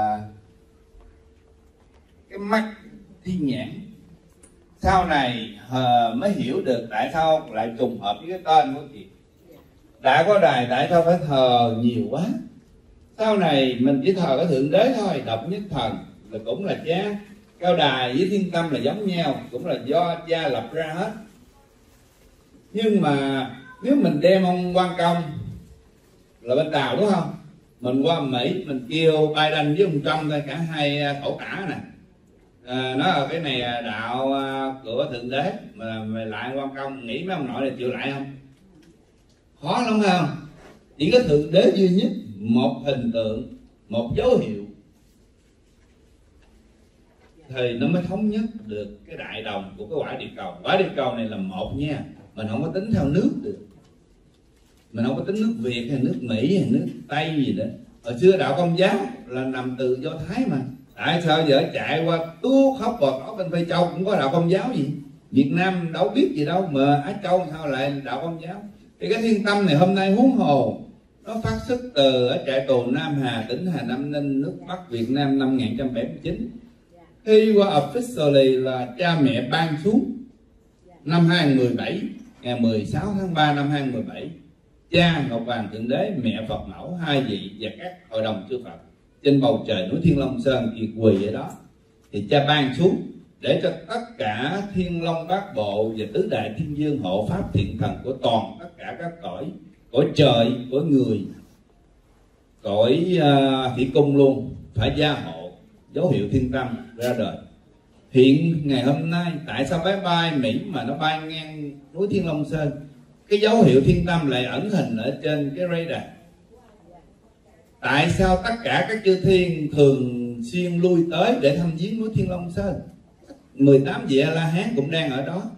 Speaker 1: cái mắt thiên nhãn sau này mới hiểu được tại sao lại trùng hợp với cái tên của Kiệt. Đã có đài tại sao phải thờ nhiều quá. Sau này mình chỉ thờ cái thượng đế thôi, độc nhất thần là cũng là cha. Cao đài với thiên tâm là giống nhau, cũng là do cha lập ra hết. Nhưng mà nếu mình đem ông Quan Công là bên Tàu đúng không, mình qua Mỹ mình kêu Biden với ông Trump đây, cả hai thổ tả nè, nói là cái này đạo của thượng đế, mà mày lại Quan Công, nghĩ mấy ông nội này chịu lại không? Khó lắm phải không? Chỉ có thượng đế duy nhất, một hình tượng, một dấu hiệu, thì nó mới thống nhất được cái đại đồng của cái quả địa cầu. Quả địa cầu này là một nha, mình không có tính theo nước được. Mình không có tính nước Việt hay nước Mỹ hay nước Tây gì đó. Hồi xưa đạo Công giáo là nằm từ Do Thái mà. Tại sao giờ chạy qua Tuốt Hóc Bò Cỏ bên Tây Châu cũng có đạo Công giáo gì? Việt Nam đâu biết gì đâu mà Á Châu sao lại đạo Công giáo? Thì cái thiên tâm này hôm nay huống hồ, nó phát xuất từ ở trại tù Nam Hà, tỉnh Hà Nam Ninh, nước Bắc Việt Nam năm 1979. Khi qua officially là cha mẹ ban xuống, năm 2017, ngày 16 tháng 3 năm 2017, cha Ngọc Hoàng Thượng Đế, mẹ Phật Mẫu, hai vị và các hội đồng chư Phật trên bầu trời núi Thiên Long Sơn thì quỳ ở đó, thì cha ban xuống để cho tất cả Thiên Long Bát Bộ và tứ đại thiên dương hộ pháp thiện thần của toàn tất cả các cõi trời, cõi người, cõi thủy cung luôn phải gia hộ dấu hiệu thiên tâm ra đời. Hiện ngày hôm nay tại sao máy bay Mỹ mà nó bay ngang núi Thiên Long Sơn, cái dấu hiệu thiên tâm lại ẩn hình ở trên cái radar? Tại sao tất cả các chư thiên thường xuyên lui tới để thăm viếng núi Thiên Long Sơn? 18 vị A-la-hán cũng đang ở đó,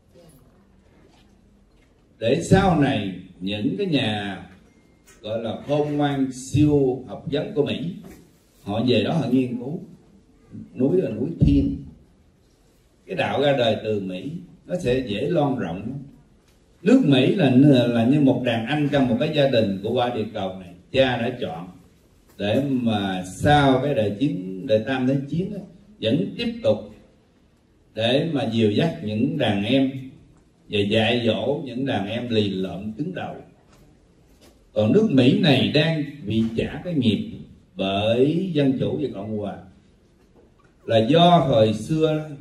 Speaker 1: để sau này những cái nhà gọi là khôn ngoan siêu học vấn của Mỹ họ về đó họ nghiên cứu. Núi là núi Thiên, cái đạo ra đời từ Mỹ, nó sẽ dễ loan rộng. Nước Mỹ là như một đàn anh trong một cái gia đình của qua địa cầu này, cha đã chọn để mà sau cái đời Tam Thế Chiến đó, vẫn tiếp tục để mà dìu dắt những đàn em và dạy dỗ những đàn em lì lợm cứng đầu. Còn nước Mỹ này đang bị trả cái nghiệp bởi Dân Chủ và Cộng Hòa, là do thời xưa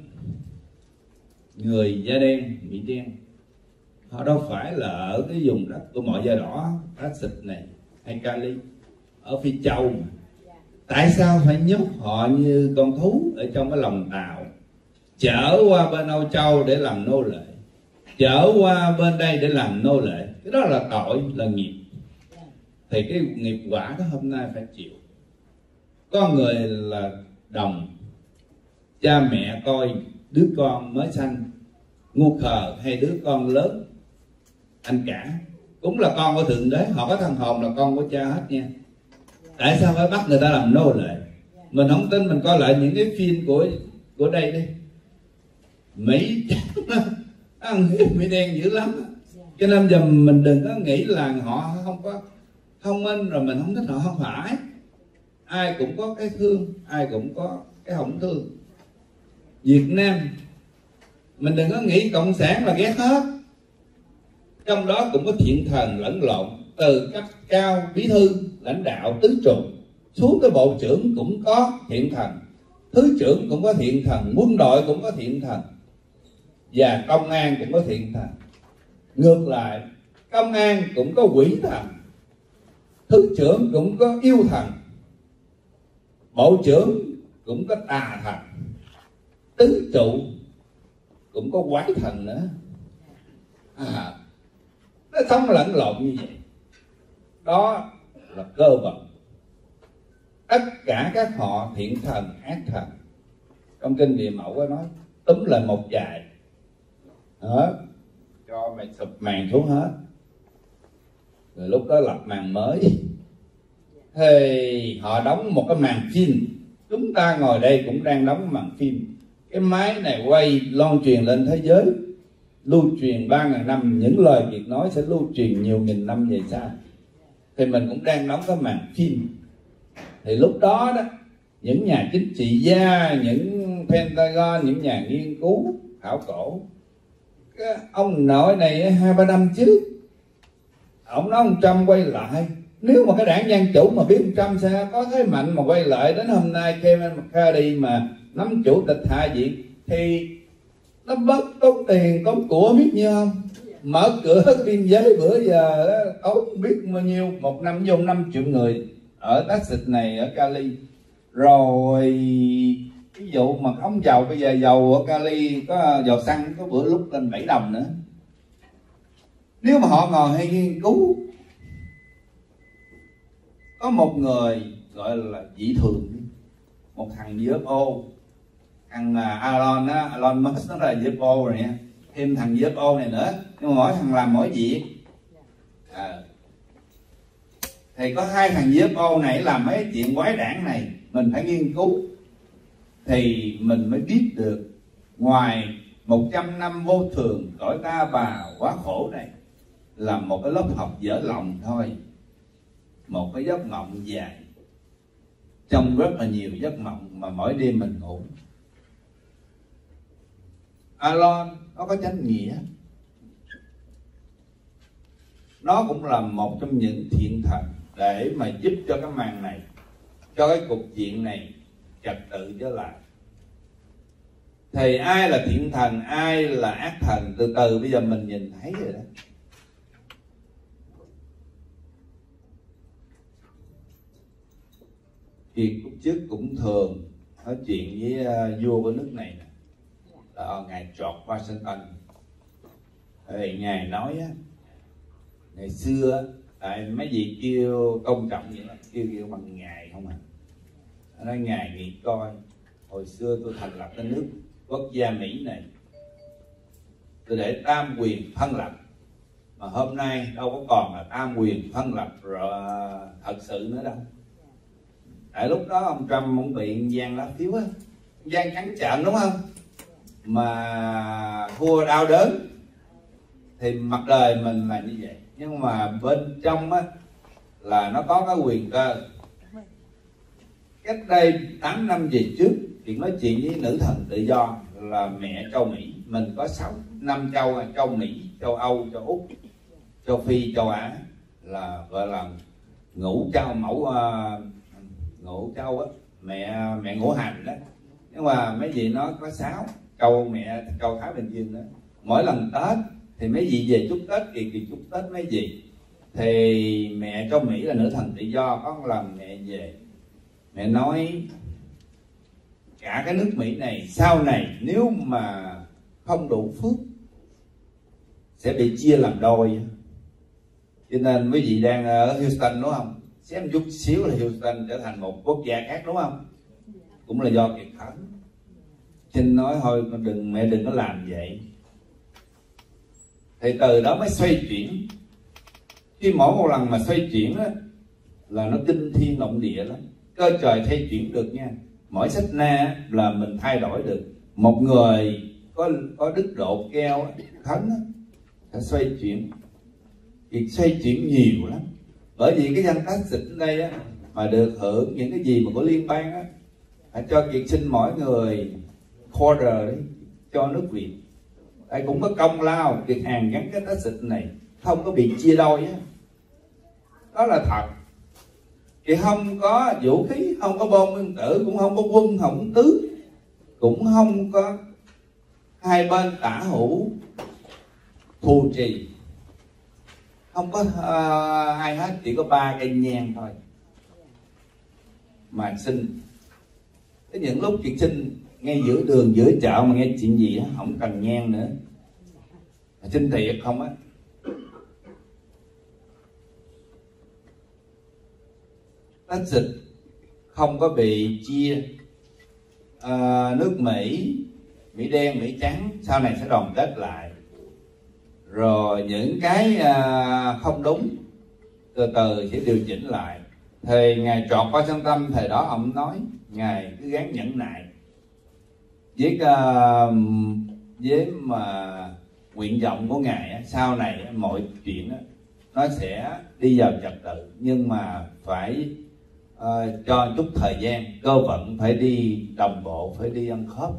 Speaker 1: người da đen, Mỹ đen, họ đâu phải là ở cái vùng đất của mọi da đỏ, Texas này hay Cali, ở phía châu mà. Tại sao phải nhốt họ như con thú ở trong cái lòng tàu, chở qua bên Âu Châu để làm nô lệ, chở qua bên đây để làm nô lệ? Cái đó là tội, là nghiệp. Thì cái nghiệp quả đó hôm nay phải chịu. Có người là đồng, cha mẹ coi đứa con mới sanh ngu khờ hay đứa con lớn, anh cả cũng là con của Thượng Đế, họ có thần hồn là con của cha hết nha. Tại sao phải bắt người ta làm nô lệ? Mình không tin, mình coi lại những cái phim của đây đi. Mỹ Mỹ đen dữ lắm, cho nên giờ mình đừng có nghĩ là họ không có thông minh rồi mình không thích họ, không phải. Ai cũng có cái thương, ai cũng có cái không thương. Việt Nam mình đừng có nghĩ cộng sản là ghét hết, trong đó cũng có thiện thần lẫn lộn, từ cấp cao bí thư lãnh đạo tứ trụ xuống tới bộ trưởng cũng có thiện thần, thứ trưởng cũng có thiện thần, quân đội cũng có thiện thần, và công an cũng có thiện thần. Ngược lại, công an cũng có quỷ thần, thứ trưởng cũng có yêu thần, bộ trưởng cũng có tà thần, tứ trụ cũng có quái thần nữa. Nó không lẫn lộn như vậy. Đó là cơ bản. Tất cả các họ thiện thần, ác thần, trong kinh Địa Mẫu có nói túm lại một vài đó, cho mày sụp màn xuống hết, rồi lúc đó lập màn mới. Thì họ đóng một cái màn phim, chúng ta ngồi đây cũng đang đóng màn phim. Cái máy này quay loan truyền lên thế giới, lưu truyền 3.000 năm, những lời Việt nói sẽ lưu truyền nhiều nghìn năm về sau. Thì mình cũng đang đóng cái màn phim. Thì lúc đó đó, những nhà chính trị gia, những Pentagon, những nhà nghiên cứu khảo cổ, cái ông nội này 2-3 năm trước ông nói ông Trump quay lại, nếu mà cái đảng Dân Chủ mà biết ông Trump sẽ có thế mạnh mà quay lại đến hôm nay Kevin McCarthy mà nắm chủ tịch hạ viện, thì nó bớt tốn tiền tốn của biết nhiêu không? Mở cửa biên giới bữa giờ tốn biết bao nhiêu, một năm vô 5 triệu người ở Texas này, ở Cali. Rồi ví dụ mà ống dầu, bây giờ dầu ở Cali có dầu xăng có bữa lúc lên 7 đồng nữa. Nếu mà họ ngồi hay nghiên cứu, có một người gọi là dị thường, một thằng UFO, thằng Elon Musk nó là UFO rồi nha, thêm thằng UFO này nữa, nhưng mà mỗi thằng làm mỗi việc. Thì có 2 thằng UFO này làm mấy chuyện quái đản này, mình phải nghiên cứu thì mình mới biết được ngoài 100 năm vô thường cõi ta bà quá khổ này là một cái lớp học dở lòng thôi, một cái giấc mộng dài, trong rất là nhiều giấc mộng mà mỗi đêm mình ngủ. Elon nó có chánh nghĩa. Nó cũng là một trong những thiện thần để mà giúp cho cái màn này, cho cái cục diện này trật tự trở lại. Thì ai là thiện thần, ai là ác thần, từ từ bây giờ mình nhìn thấy rồi đó. Kiệt lúc trước cũng thường nói chuyện với vua của nước này nè, là ngài George Washington. Thì ngài nói á, ngày xưa tại mấy vị kêu công trọng vậy đó, kêu bằng ngài không à. Nói ngài nghĩ coi, hồi xưa tôi thành lập cái nước quốc gia Mỹ này, tôi để tam quyền phân lập, mà hôm nay đâu có còn là tam quyền phân lập rồi thật sự nữa đâu. Tại lúc đó ông Trump ông bị gian lá phiếu á, gian trắng trợn đúng không, mà thua đau đớn. Thì mặt đời mình là như vậy, nhưng mà bên trong á là nó có cái quyền cơ. Cách đây 8 năm về trước thì nói chuyện với nữ thần tự do là mẹ châu Mỹ. Mình có 5 châu: châu Mỹ, châu Âu, châu Úc, châu Phi, châu Á, là gọi là ngũ châu, ngũ châu á, mẹ ngũ hành đó. Nhưng mà mấy vị nói có 6 châu, mẹ châu Thái Bình Dương đó. Mỗi lần Tết thì mấy vị về chúc Tết, kỳ chúc Tết mấy vị. Thì mẹ châu Mỹ là nữ thần tự do, có một lần mẹ về, mẹ nói cả cái nước Mỹ này sau này nếu mà không đủ phước sẽ bị chia làm đôi. Cho nên mấy vị đang ở Houston đúng không, xem chút xíu là Houston trở thành một quốc gia khác đúng không, cũng là do Kiệt Khấn. Xin nói thôi mẹ đừng có làm vậy. Thì từ đó mới xoay chuyển. Khi mỗi một lần mà xoay chuyển á là nó kinh thiên động địa lắm, cơ trời thay chuyển được nha. Mỗi sách na là mình thay đổi được. Một người có đức độ keo Khấn sẽ xoay chuyển. Thì xoay chuyển nhiều lắm. Bởi vì cái danh tác xịt ở đây á, mà được hưởng những cái gì mà của liên bang á, phải cho Kiệt xin mỗi người quarter đấy, cho nước Việt. Đây cũng có công lao. Kiệt Hàng gắn cái tác xịt này không có bị chia đôi á, đó là thật. Kiệt không có vũ khí, không có bom nguyên tử, cũng không có quân hỏng tứ, cũng không có hai bên tả hữu thù trì, không có ai hết, chỉ có 3 cây nhang thôi mà xin. Cái những lúc Kiệt xin ngay giữa đường giữa chợ mà nghe chuyện gì á, không cần nhang nữa, mà xin thiệt không á. Tác xịt không có bị chia. Nước Mỹ, Mỹ đen, Mỹ trắng sau này sẽ đoàn kết lại. Rồi những cái không đúng từ từ sẽ điều chỉnh lại. Thì ngài George Washington thời đó ông nói ngài cứ gắng nhẫn nại với mà nguyện vọng của ngài sau này mọi chuyện nó sẽ đi vào trật tự, nhưng mà phải cho chút thời gian, cơ vận phải đi đồng bộ, phải đi ăn khớp.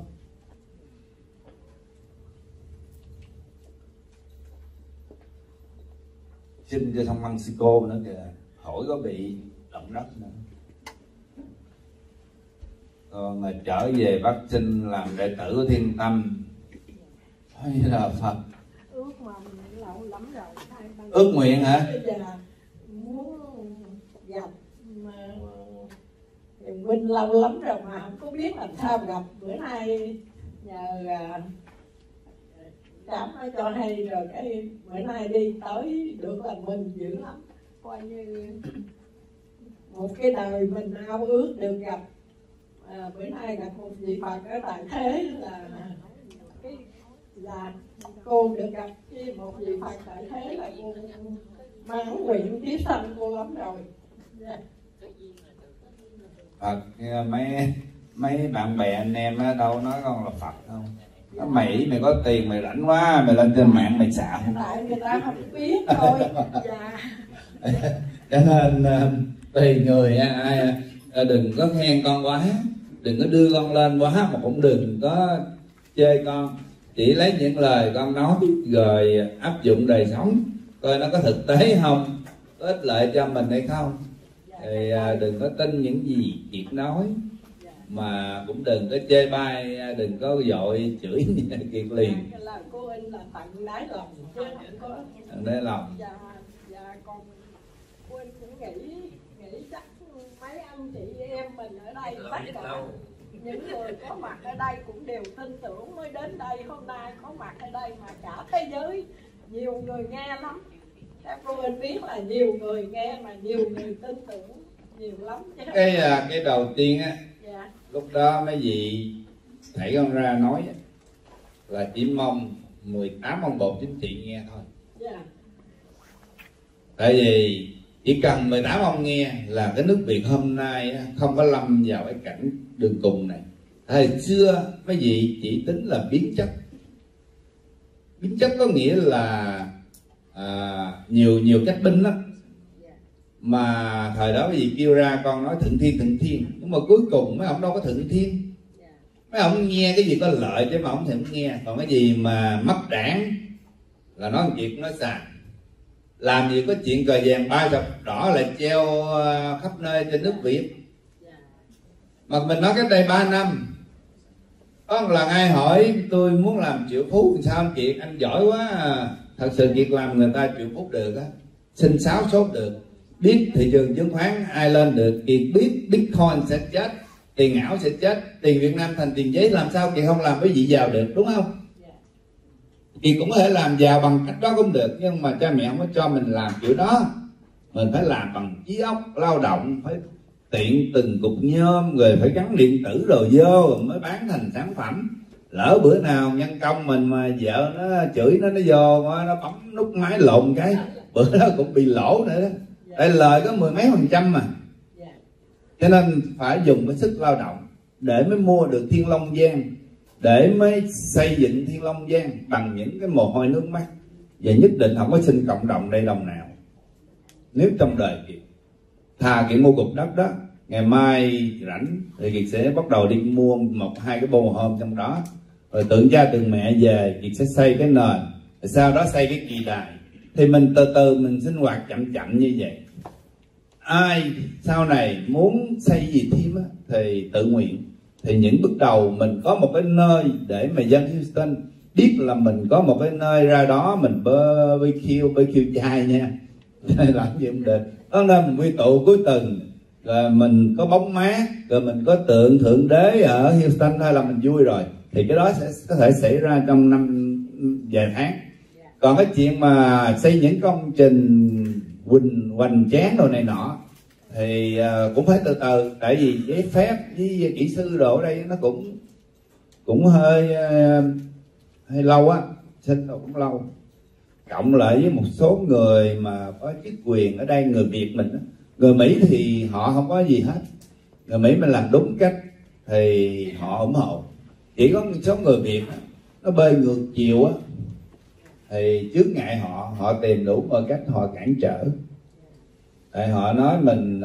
Speaker 1: Xin cho San Francisco nữa kìa, khỏi có bị động đất nữa. Còn mà trở về Bắc Sinh làm đệ tử của Thiên Tâm hay là Phật.
Speaker 3: Ước mà mình lâu lắm rồi.
Speaker 1: Ước nguyện hả?
Speaker 3: Bây giờ muốn gặp mà Huynh lâu lắm rồi mà không có biết làm sao gặp. Bữa nay nhờ Trám nói cho hay rồi, cái bữa nay đi tới được là mừng dữ lắm. Coi như một cái đời mình ao ước được gặp. Bữa nay gặp một vị Phật ở tại thế là cô được gặp với một vị Phật tại thế là cô mang nguyện kiếp sanh cô lắm rồi. Yeah.
Speaker 1: Phật, mấy bạn bè anh em ở đâu nói con là Phật không? Nó mày có tiền mày rảnh quá mày lên trên mạng mày xạo.
Speaker 3: Tại người ta không biết thôi. Dạ.
Speaker 1: Cho nên tùy người ai đừng có khen con quá, đừng có đưa con lên quá, mà cũng đừng có chê con.
Speaker 4: chỉ lấy những lời con nói rồi áp dụng đời sống coi nó có thực tế không, có ích lợi cho mình hay không. Thì đừng có tin những gì Kiệt nói, mà cũng đừng có chê bai, đừng có dội chửi Kiệt liền.
Speaker 3: Cái lời cô anh là tận đáy lòng chứ không có
Speaker 4: Tận đáy lòng.
Speaker 3: Dạ con cô anh cũng nghĩ chắc mấy anh chị em mình ở đây tất cả những người có mặt ở đây cũng đều tin tưởng mới đến đây, hôm nay có mặt ở đây mà cả thế giới nhiều người nghe lắm. Các cô anh biết là nhiều người nghe mà nhiều người tin tưởng nhiều lắm chứ.
Speaker 4: Cái đầu tiên á,
Speaker 3: dạ.
Speaker 4: Lúc đó mấy vị thầy con ra nói là chỉ mong 18 ông bộ chính trị nghe thôi.
Speaker 3: Dạ.
Speaker 4: Tại vì chỉ cần 18 ông nghe là cái nước Việt hôm nay không có lâm vào cái cảnh đường cùng này. Thời xưa mấy vị chỉ tính là biến chất. Biến chất có nghĩa là nhiều cách binh lắm. Mà thời đó mấy vị kêu ra con nói thượng thiên, nhưng mà cuối cùng mấy ông đâu có thượng thiên. Mấy ông nghe cái gì có lợi chứ mà ông thì không nghe. Còn cái gì mà mất đảng là nói việc nói xà. Làm gì có chuyện cờ vàng ba sọc đỏ là treo khắp nơi trên nước Việt. Mà mình nói cách đây 3 năm, có một lần ai hỏi tôi muốn làm triệu phú thì sao anh Kiệt, anh giỏi quá. Thật sự Kiệt làm người ta triệu phú được á, sinh 6 số được, biết thị trường chứng khoán ai lên được. Kiệt biết Bitcoin sẽ chết, tiền ảo sẽ chết, tiền Việt Nam thành tiền giấy, làm sao Kiệt không làm cái gì giàu được, đúng không? Kiệt cũng có thể làm giàu bằng cách đó cũng được, nhưng mà cha mẹ không có cho mình làm kiểu đó. Mình phải làm bằng trí óc lao động, phải tiện từng cục nhôm, rồi phải gắn điện tử đồ vô rồi mới bán thành sản phẩm. Lỡ bữa nào nhân công mình mà vợ nó chửi nó vô, nó bấm nút máy lộn cái, bữa đó cũng bị lỗ nữa đó. Tại lời có 10 mấy % mà. Cho nên phải dùng cái sức lao động để mới mua được Thiên Long Giang, để mới xây dựng Thiên Long Giang bằng những cái mồ hôi nước mắt. Và nhất định không có xin cộng đồng đây đồng nào. Nếu trong đời Kiệt thà Kiệt mua cục đất đó, ngày mai rảnh thì Kiệt sẽ bắt đầu đi mua 1-2 cái bô hôm trong đó, rồi tượng cha tượng mẹ về Kiệt sẽ xây cái nền, rồi sau đó xây cái kỳ đài. Thì mình từ từ mình sinh hoạt chậm chậm như vậy. Ai sau này muốn xây gì thêm á, thì tự nguyện. Thì những bước đầu mình có một cái nơi để mà dân Houston biết là mình có một cái nơi ra đó mình BBQ chai nha. Làm gì cũng được. Đó nên mình quy tụ cuối tuần, rồi mình có bóng mát, rồi mình có tượng Thượng Đế ở Houston thôi là mình vui rồi. Thì cái đó sẽ có thể xảy ra trong năm vài tháng. Còn cái chuyện mà xây những công trình hoành tráng đồ này nọ thì cũng phải từ từ. Tại vì giấy phép với kỹ sư đồ ở đây nó cũng hơi lâu á, xin đồ cũng lâu. Cộng lại với một số người mà có chức quyền ở đây, người Việt mình đó. Người Mỹ thì họ không có gì hết. Người Mỹ mình làm đúng cách thì họ ủng hộ. Chỉ có một số người Việt đó, nó bơi ngược chiều á, thì trước ngại họ tìm đủ mọi cách họ cản trở. Tại họ nói mình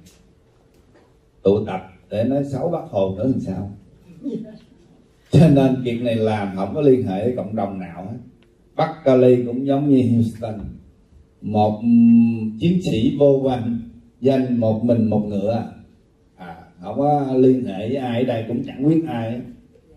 Speaker 4: tụ tập để nói xấu Bác Hồ nữa làm sao. Cho nên chuyện này làm không có liên hệ với cộng đồng nào hết. Bắc Cali cũng giống như Houston, một chiến sĩ vô văn, danh một mình một ngựa, không có liên hệ với ai ở đây, cũng chẳng biết ai hết.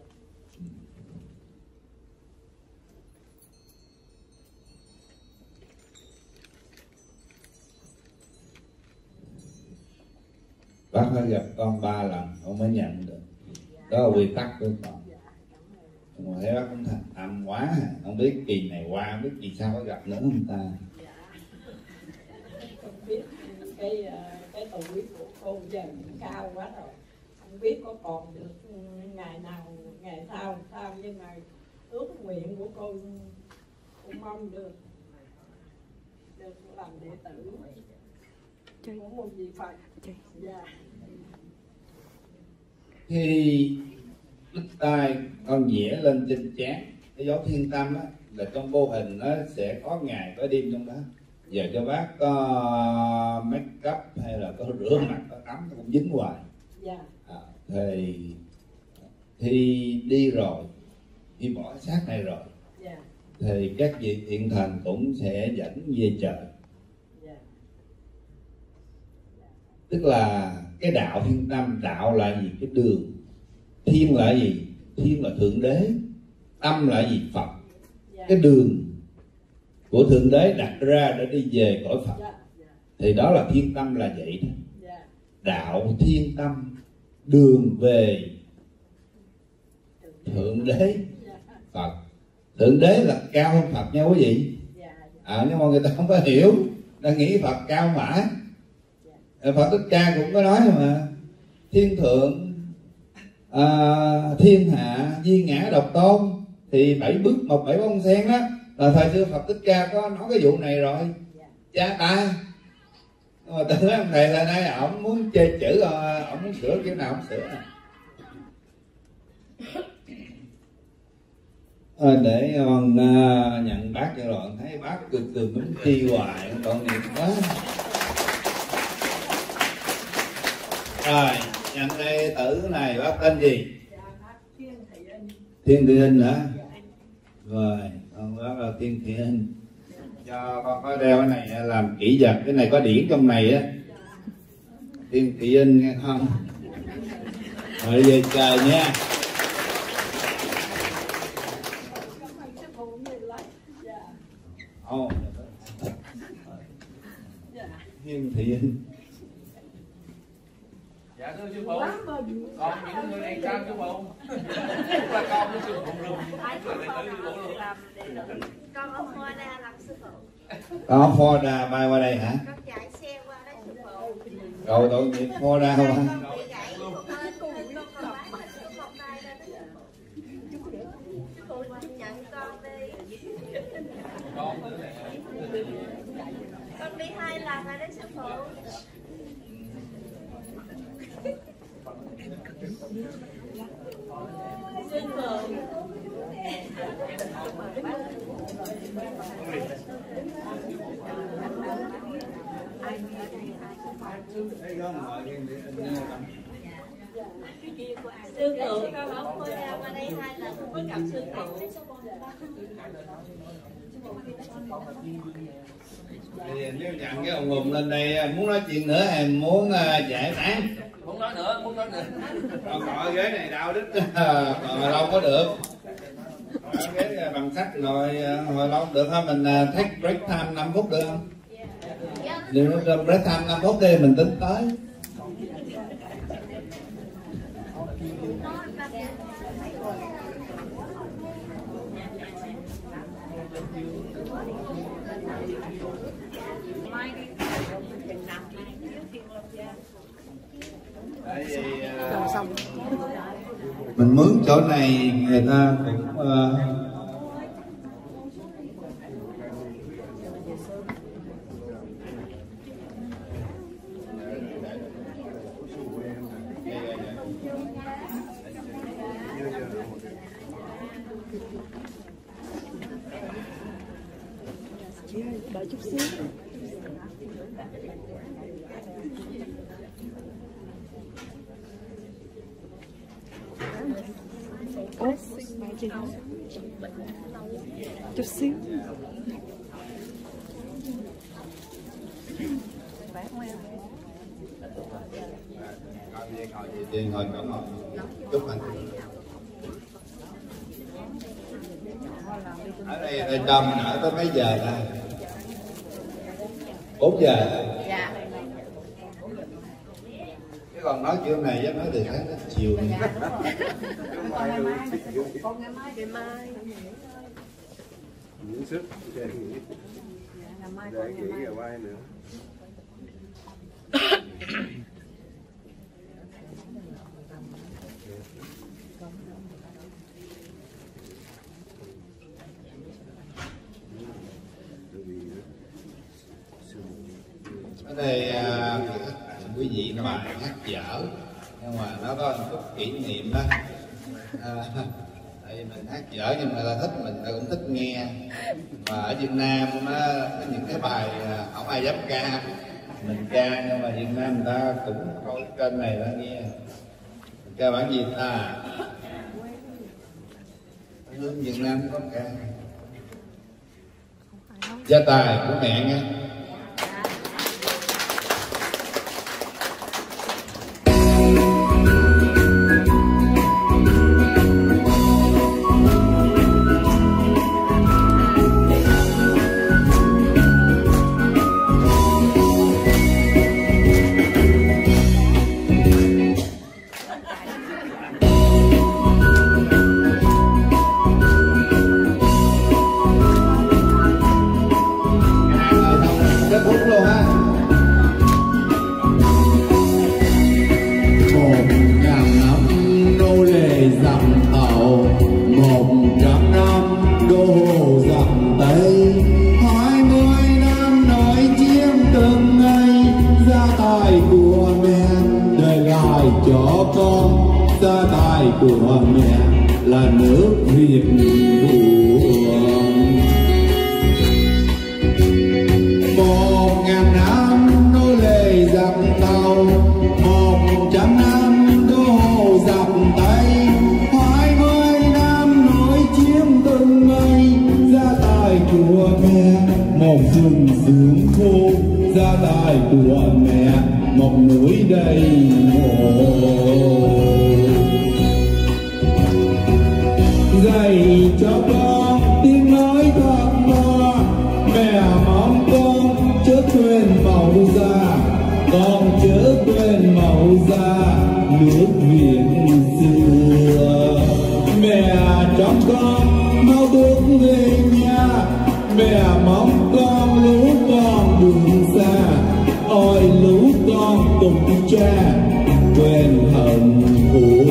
Speaker 4: Bác phải gặp con 3 lần không mới nhận được, đó là quy tắc của con. Mà thấy bác cũng thành tâm quá, không biết kỳ này qua, không biết kỳ sau có gặp nữa không ta.
Speaker 3: Không biết cái tuổi của cô giờ cao quá rồi, không biết có còn được ngày nào ngày sau sao, nhưng mà ước nguyện của cô mong được làm đệ tử của một vị Phật. Dạ.
Speaker 4: Khi đứt tay con vẽ lên trên trán cái dấu thiên tâm á, là trong vô hình nó sẽ có ngày có đêm trong đó. Giờ cho bác có make up hay là có rửa mặt, có tắm nó cũng dính hoài.
Speaker 3: Dạ.
Speaker 4: Thì đi rồi khi bỏ xác này rồi
Speaker 3: Dạ.
Speaker 4: thì các vị thiện thần cũng sẽ dẫn về trời.
Speaker 3: Dạ.
Speaker 4: Tức là cái đạo thiên tâm, đạo là gì? Cái đường. Thiên là gì? Thiên là thượng đế. Tâm là gì? Phật.
Speaker 3: Dạ.
Speaker 4: Cái đường của thượng đế đặt ra để đi về cõi Phật.
Speaker 3: Dạ. Dạ.
Speaker 4: Thì đó là thiên tâm là vậy đó.
Speaker 3: Dạ.
Speaker 4: Đạo thiên tâm, đường về thượng đế Phật. Thượng đế là cao hơn Phật nha quý vị.
Speaker 3: Dạ.
Speaker 4: Nhưng mà người ta không có hiểu, đang nghĩ Phật cao mãi. Phật Thích Ca cũng có nói mà, thiên thượng thiên hạ duy ngã độc tôn. Thì 7 bước một 7 bông sen đó là thời xưa Phật Thích Ca có nói cái vụ này rồi. Cha ta. Nhưng mà từ ông thầy là nay ổng muốn chê chữ, ổng muốn sửa kiểu nào ổng sửa. Để con nhận bác cho rồi, thấy bác cười muốn chi hoài, con niệm quá. Rồi, nhận đây tử này bác tên gì? Thiên Thị Hình hả? Rồi, con bác là Thiên Thị Hình. Cho con có đeo cái này làm kỹ vật, cái này có điển trong này á. Thiên Thị Hình nghe không? Rồi về trời nha. Thiên Thị Hình.
Speaker 5: Dạ thưa sư phụ, còn những người này sao sư phụ? Là con của sư phụ luôn.
Speaker 6: Con ở Florida làm sư phụ.
Speaker 4: Có Florida bay qua đây hả?
Speaker 6: Con chạy xe qua đây sư phụ.
Speaker 4: Rồi tội nghiệp Florida không hả?
Speaker 6: Con bị gãy con ơi, con còn bán mình sư phụ tay ra đó sư phụ. Nhận con đi. Con đi 2 lần rồi đấy sư phụ. Sư phụ. Sư phụ con ở Phôi Đa qua đây 2 lần không có gặp sư phụ.
Speaker 4: Nếu nhận cái ùng lên đây muốn nói chuyện nữa hay muốn giải tán?
Speaker 5: Muốn nói nữa, muốn nói nữa.
Speaker 4: Còn gọi ghế này đau đít ngồi lâu có được. Ghế bằng sắt ngồi lâu được không? Mình take break time 5 phút được không? Nếu break time 5 phút đi mình tính tới. Mình mướn chỗ này người ta cũng
Speaker 2: đợi chút xíu. Chút xíu.
Speaker 4: ngồi chỗ ngồi chúc anh ở đây cho mình ở tới mấy giờ ta? 4 giờ.
Speaker 6: Dạ.
Speaker 4: Chứ còn nói kiểu này với nói từ sáng đến chiều này.
Speaker 6: Còn ngày mai. Ngày mai.
Speaker 7: Dưỡng sức để nghỉ. Để nghỉ ngày mai nữa.
Speaker 4: Ở đây quý vị các bạn hát dở nhưng mà nó có một chút kỷ niệm đó. Tại vì mình hát dở nhưng mà ta thích, mình ta cũng thích nghe. Và ở Việt Nam á, có những cái bài không ai dám ca, mình ca nhưng mà Việt Nam người ta cũng coi kênh này ta nghe. Ca bản gì ta? Hương Việt Nam có ca gia tài của mẹ nghe.
Speaker 8: Của mẹ là nước Việt buồn. 1000 năm nô lệ giặc Tàu, 100 năm đô hộ giặc Tây, 20 năm nối chiếm từng ngày. Gia tài của mẹ một rừng sương khô, gia tài của mẹ một núi đầy mồ. Dạy cho con tiếng nói thật to, mẹ mong con chớ quên màu da, con chớ quên màu da nước Việt xưa. Mẹ trong con mau bước về nhà, mẹ mong con lũ con đường xa. Ôi lũ con cùng cha quên hận thù.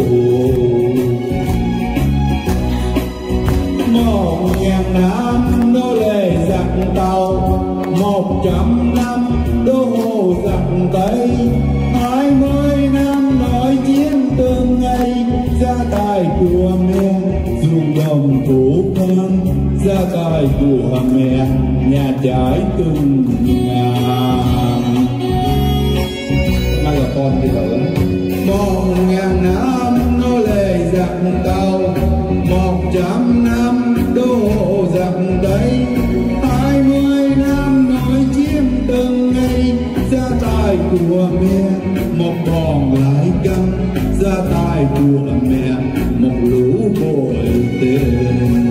Speaker 8: 1000 năm nô lệ giặc Tàu, 100 năm đô hộ giặc Tây, 20 năm nói chiến từng ngày. Gia tài của mẹ ruộng đồng của con, gia tài của mẹ nhà trái từng ngàn. Mai là con thì lớn. 1000 năm nô lệ giặc Tàu, 100 năm đô hộ giặc Tây, 20 năm nói chiếm từng ngày. Gia tài của mẹ một còn lại căng, gia tài của mẹ một lũ bội tiền.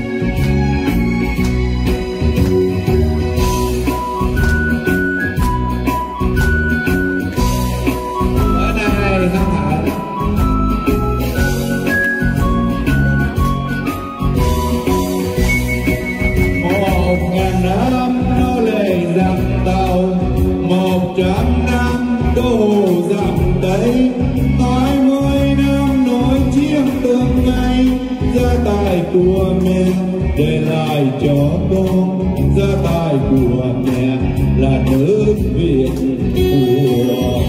Speaker 8: Ở đây không phải 1000 năm nô lệ giặc Tàu, 100 năm đô hộ giặc Tây, 20 năm nói chiếm từng ngày. Gia tài của mẹ để lại cho con, gia tài của mẹ là nước Việt của.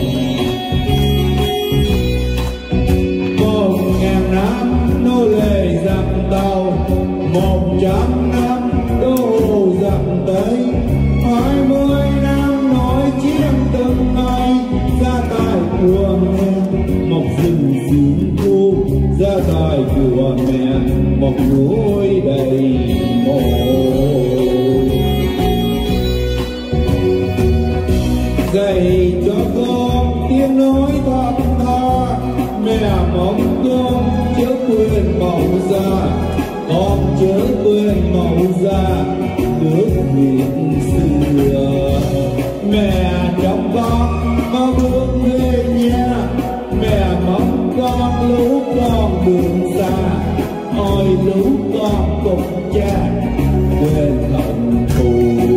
Speaker 8: 1000 năm nô lệ giặc Tàu, 100 năm đô hộ giặc Tây, 20 năm nói chiếm từng ngày. Gia tài của mẹ một rừng sương khô, gia tài của mẹ một núi đầy mồ. Dạy cho con tiếng nói thật tha, mẹ mong con chớ quên màu da, con chớ quên màu da nước Việt xưa. Mẹ trong con mau bước về nhà, mẹ mong con lũ con đường xa. Ôi lũ con cùng cha quên hận thù.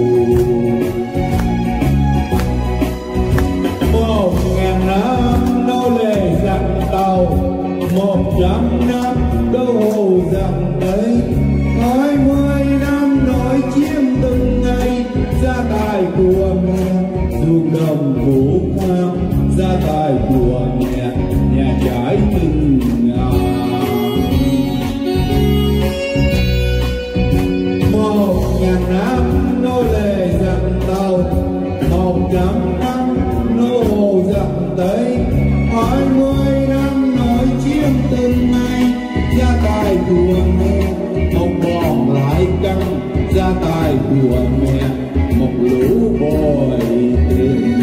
Speaker 8: 1000 năm nô lệ giặc Tàu, 100 năm đô hộ giặc Tây, 20 năm nói chiếm từng ngày. Gia tài của mẹ ruộng đồng của con, gia tài của mẹ nhà trái từng ngàn. 1000 năm nô lệ giặc Tàu, 100 năm đô hộ giặc Tây, 20 năm nói chiếm từng ngày. Gia tài của mẹ của mẹ một lũ bồi tình.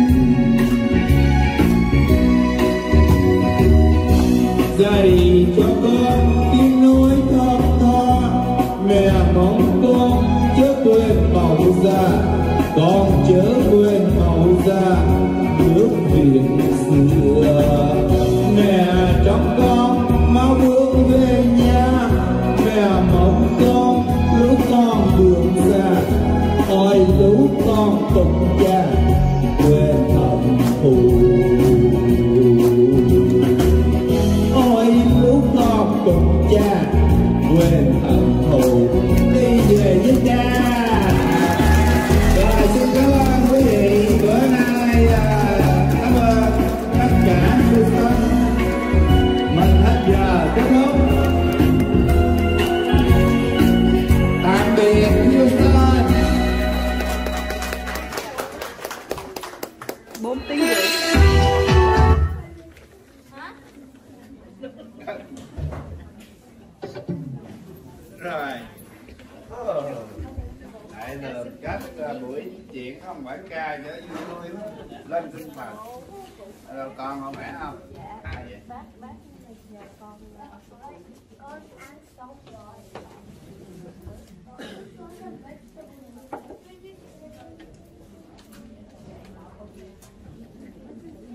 Speaker 8: Dạy cho con tiếng nói thơm tho, mẹ mong con chớ quên màu da, con chớ quên màu da nước Việt xưa. Mẹ trong con mau bước về nhà, mẹ mong con lúc con đường xa, ôi lúc con tục cha quên thầm thù. Ôi lúc con tục cha quên thầm thù, đi về với cha. Rồi xin cảm ơn quý vị, bữa nay cảm ơn tất cả sư thân. Mình hết giờ kết thúc. Tạm biệt Houston.
Speaker 2: 4 tiếng rưỡi.
Speaker 1: Rồi lại là các buổi chuyện không phải ca cho vui vui lên tinh thần. Con không khỏe không? Vậy?
Speaker 6: Bác nhờ con ăn xong rồi.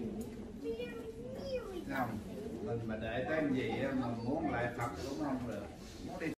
Speaker 1: Không, mình mà để tới gì mà muốn lại Phật cũng không được.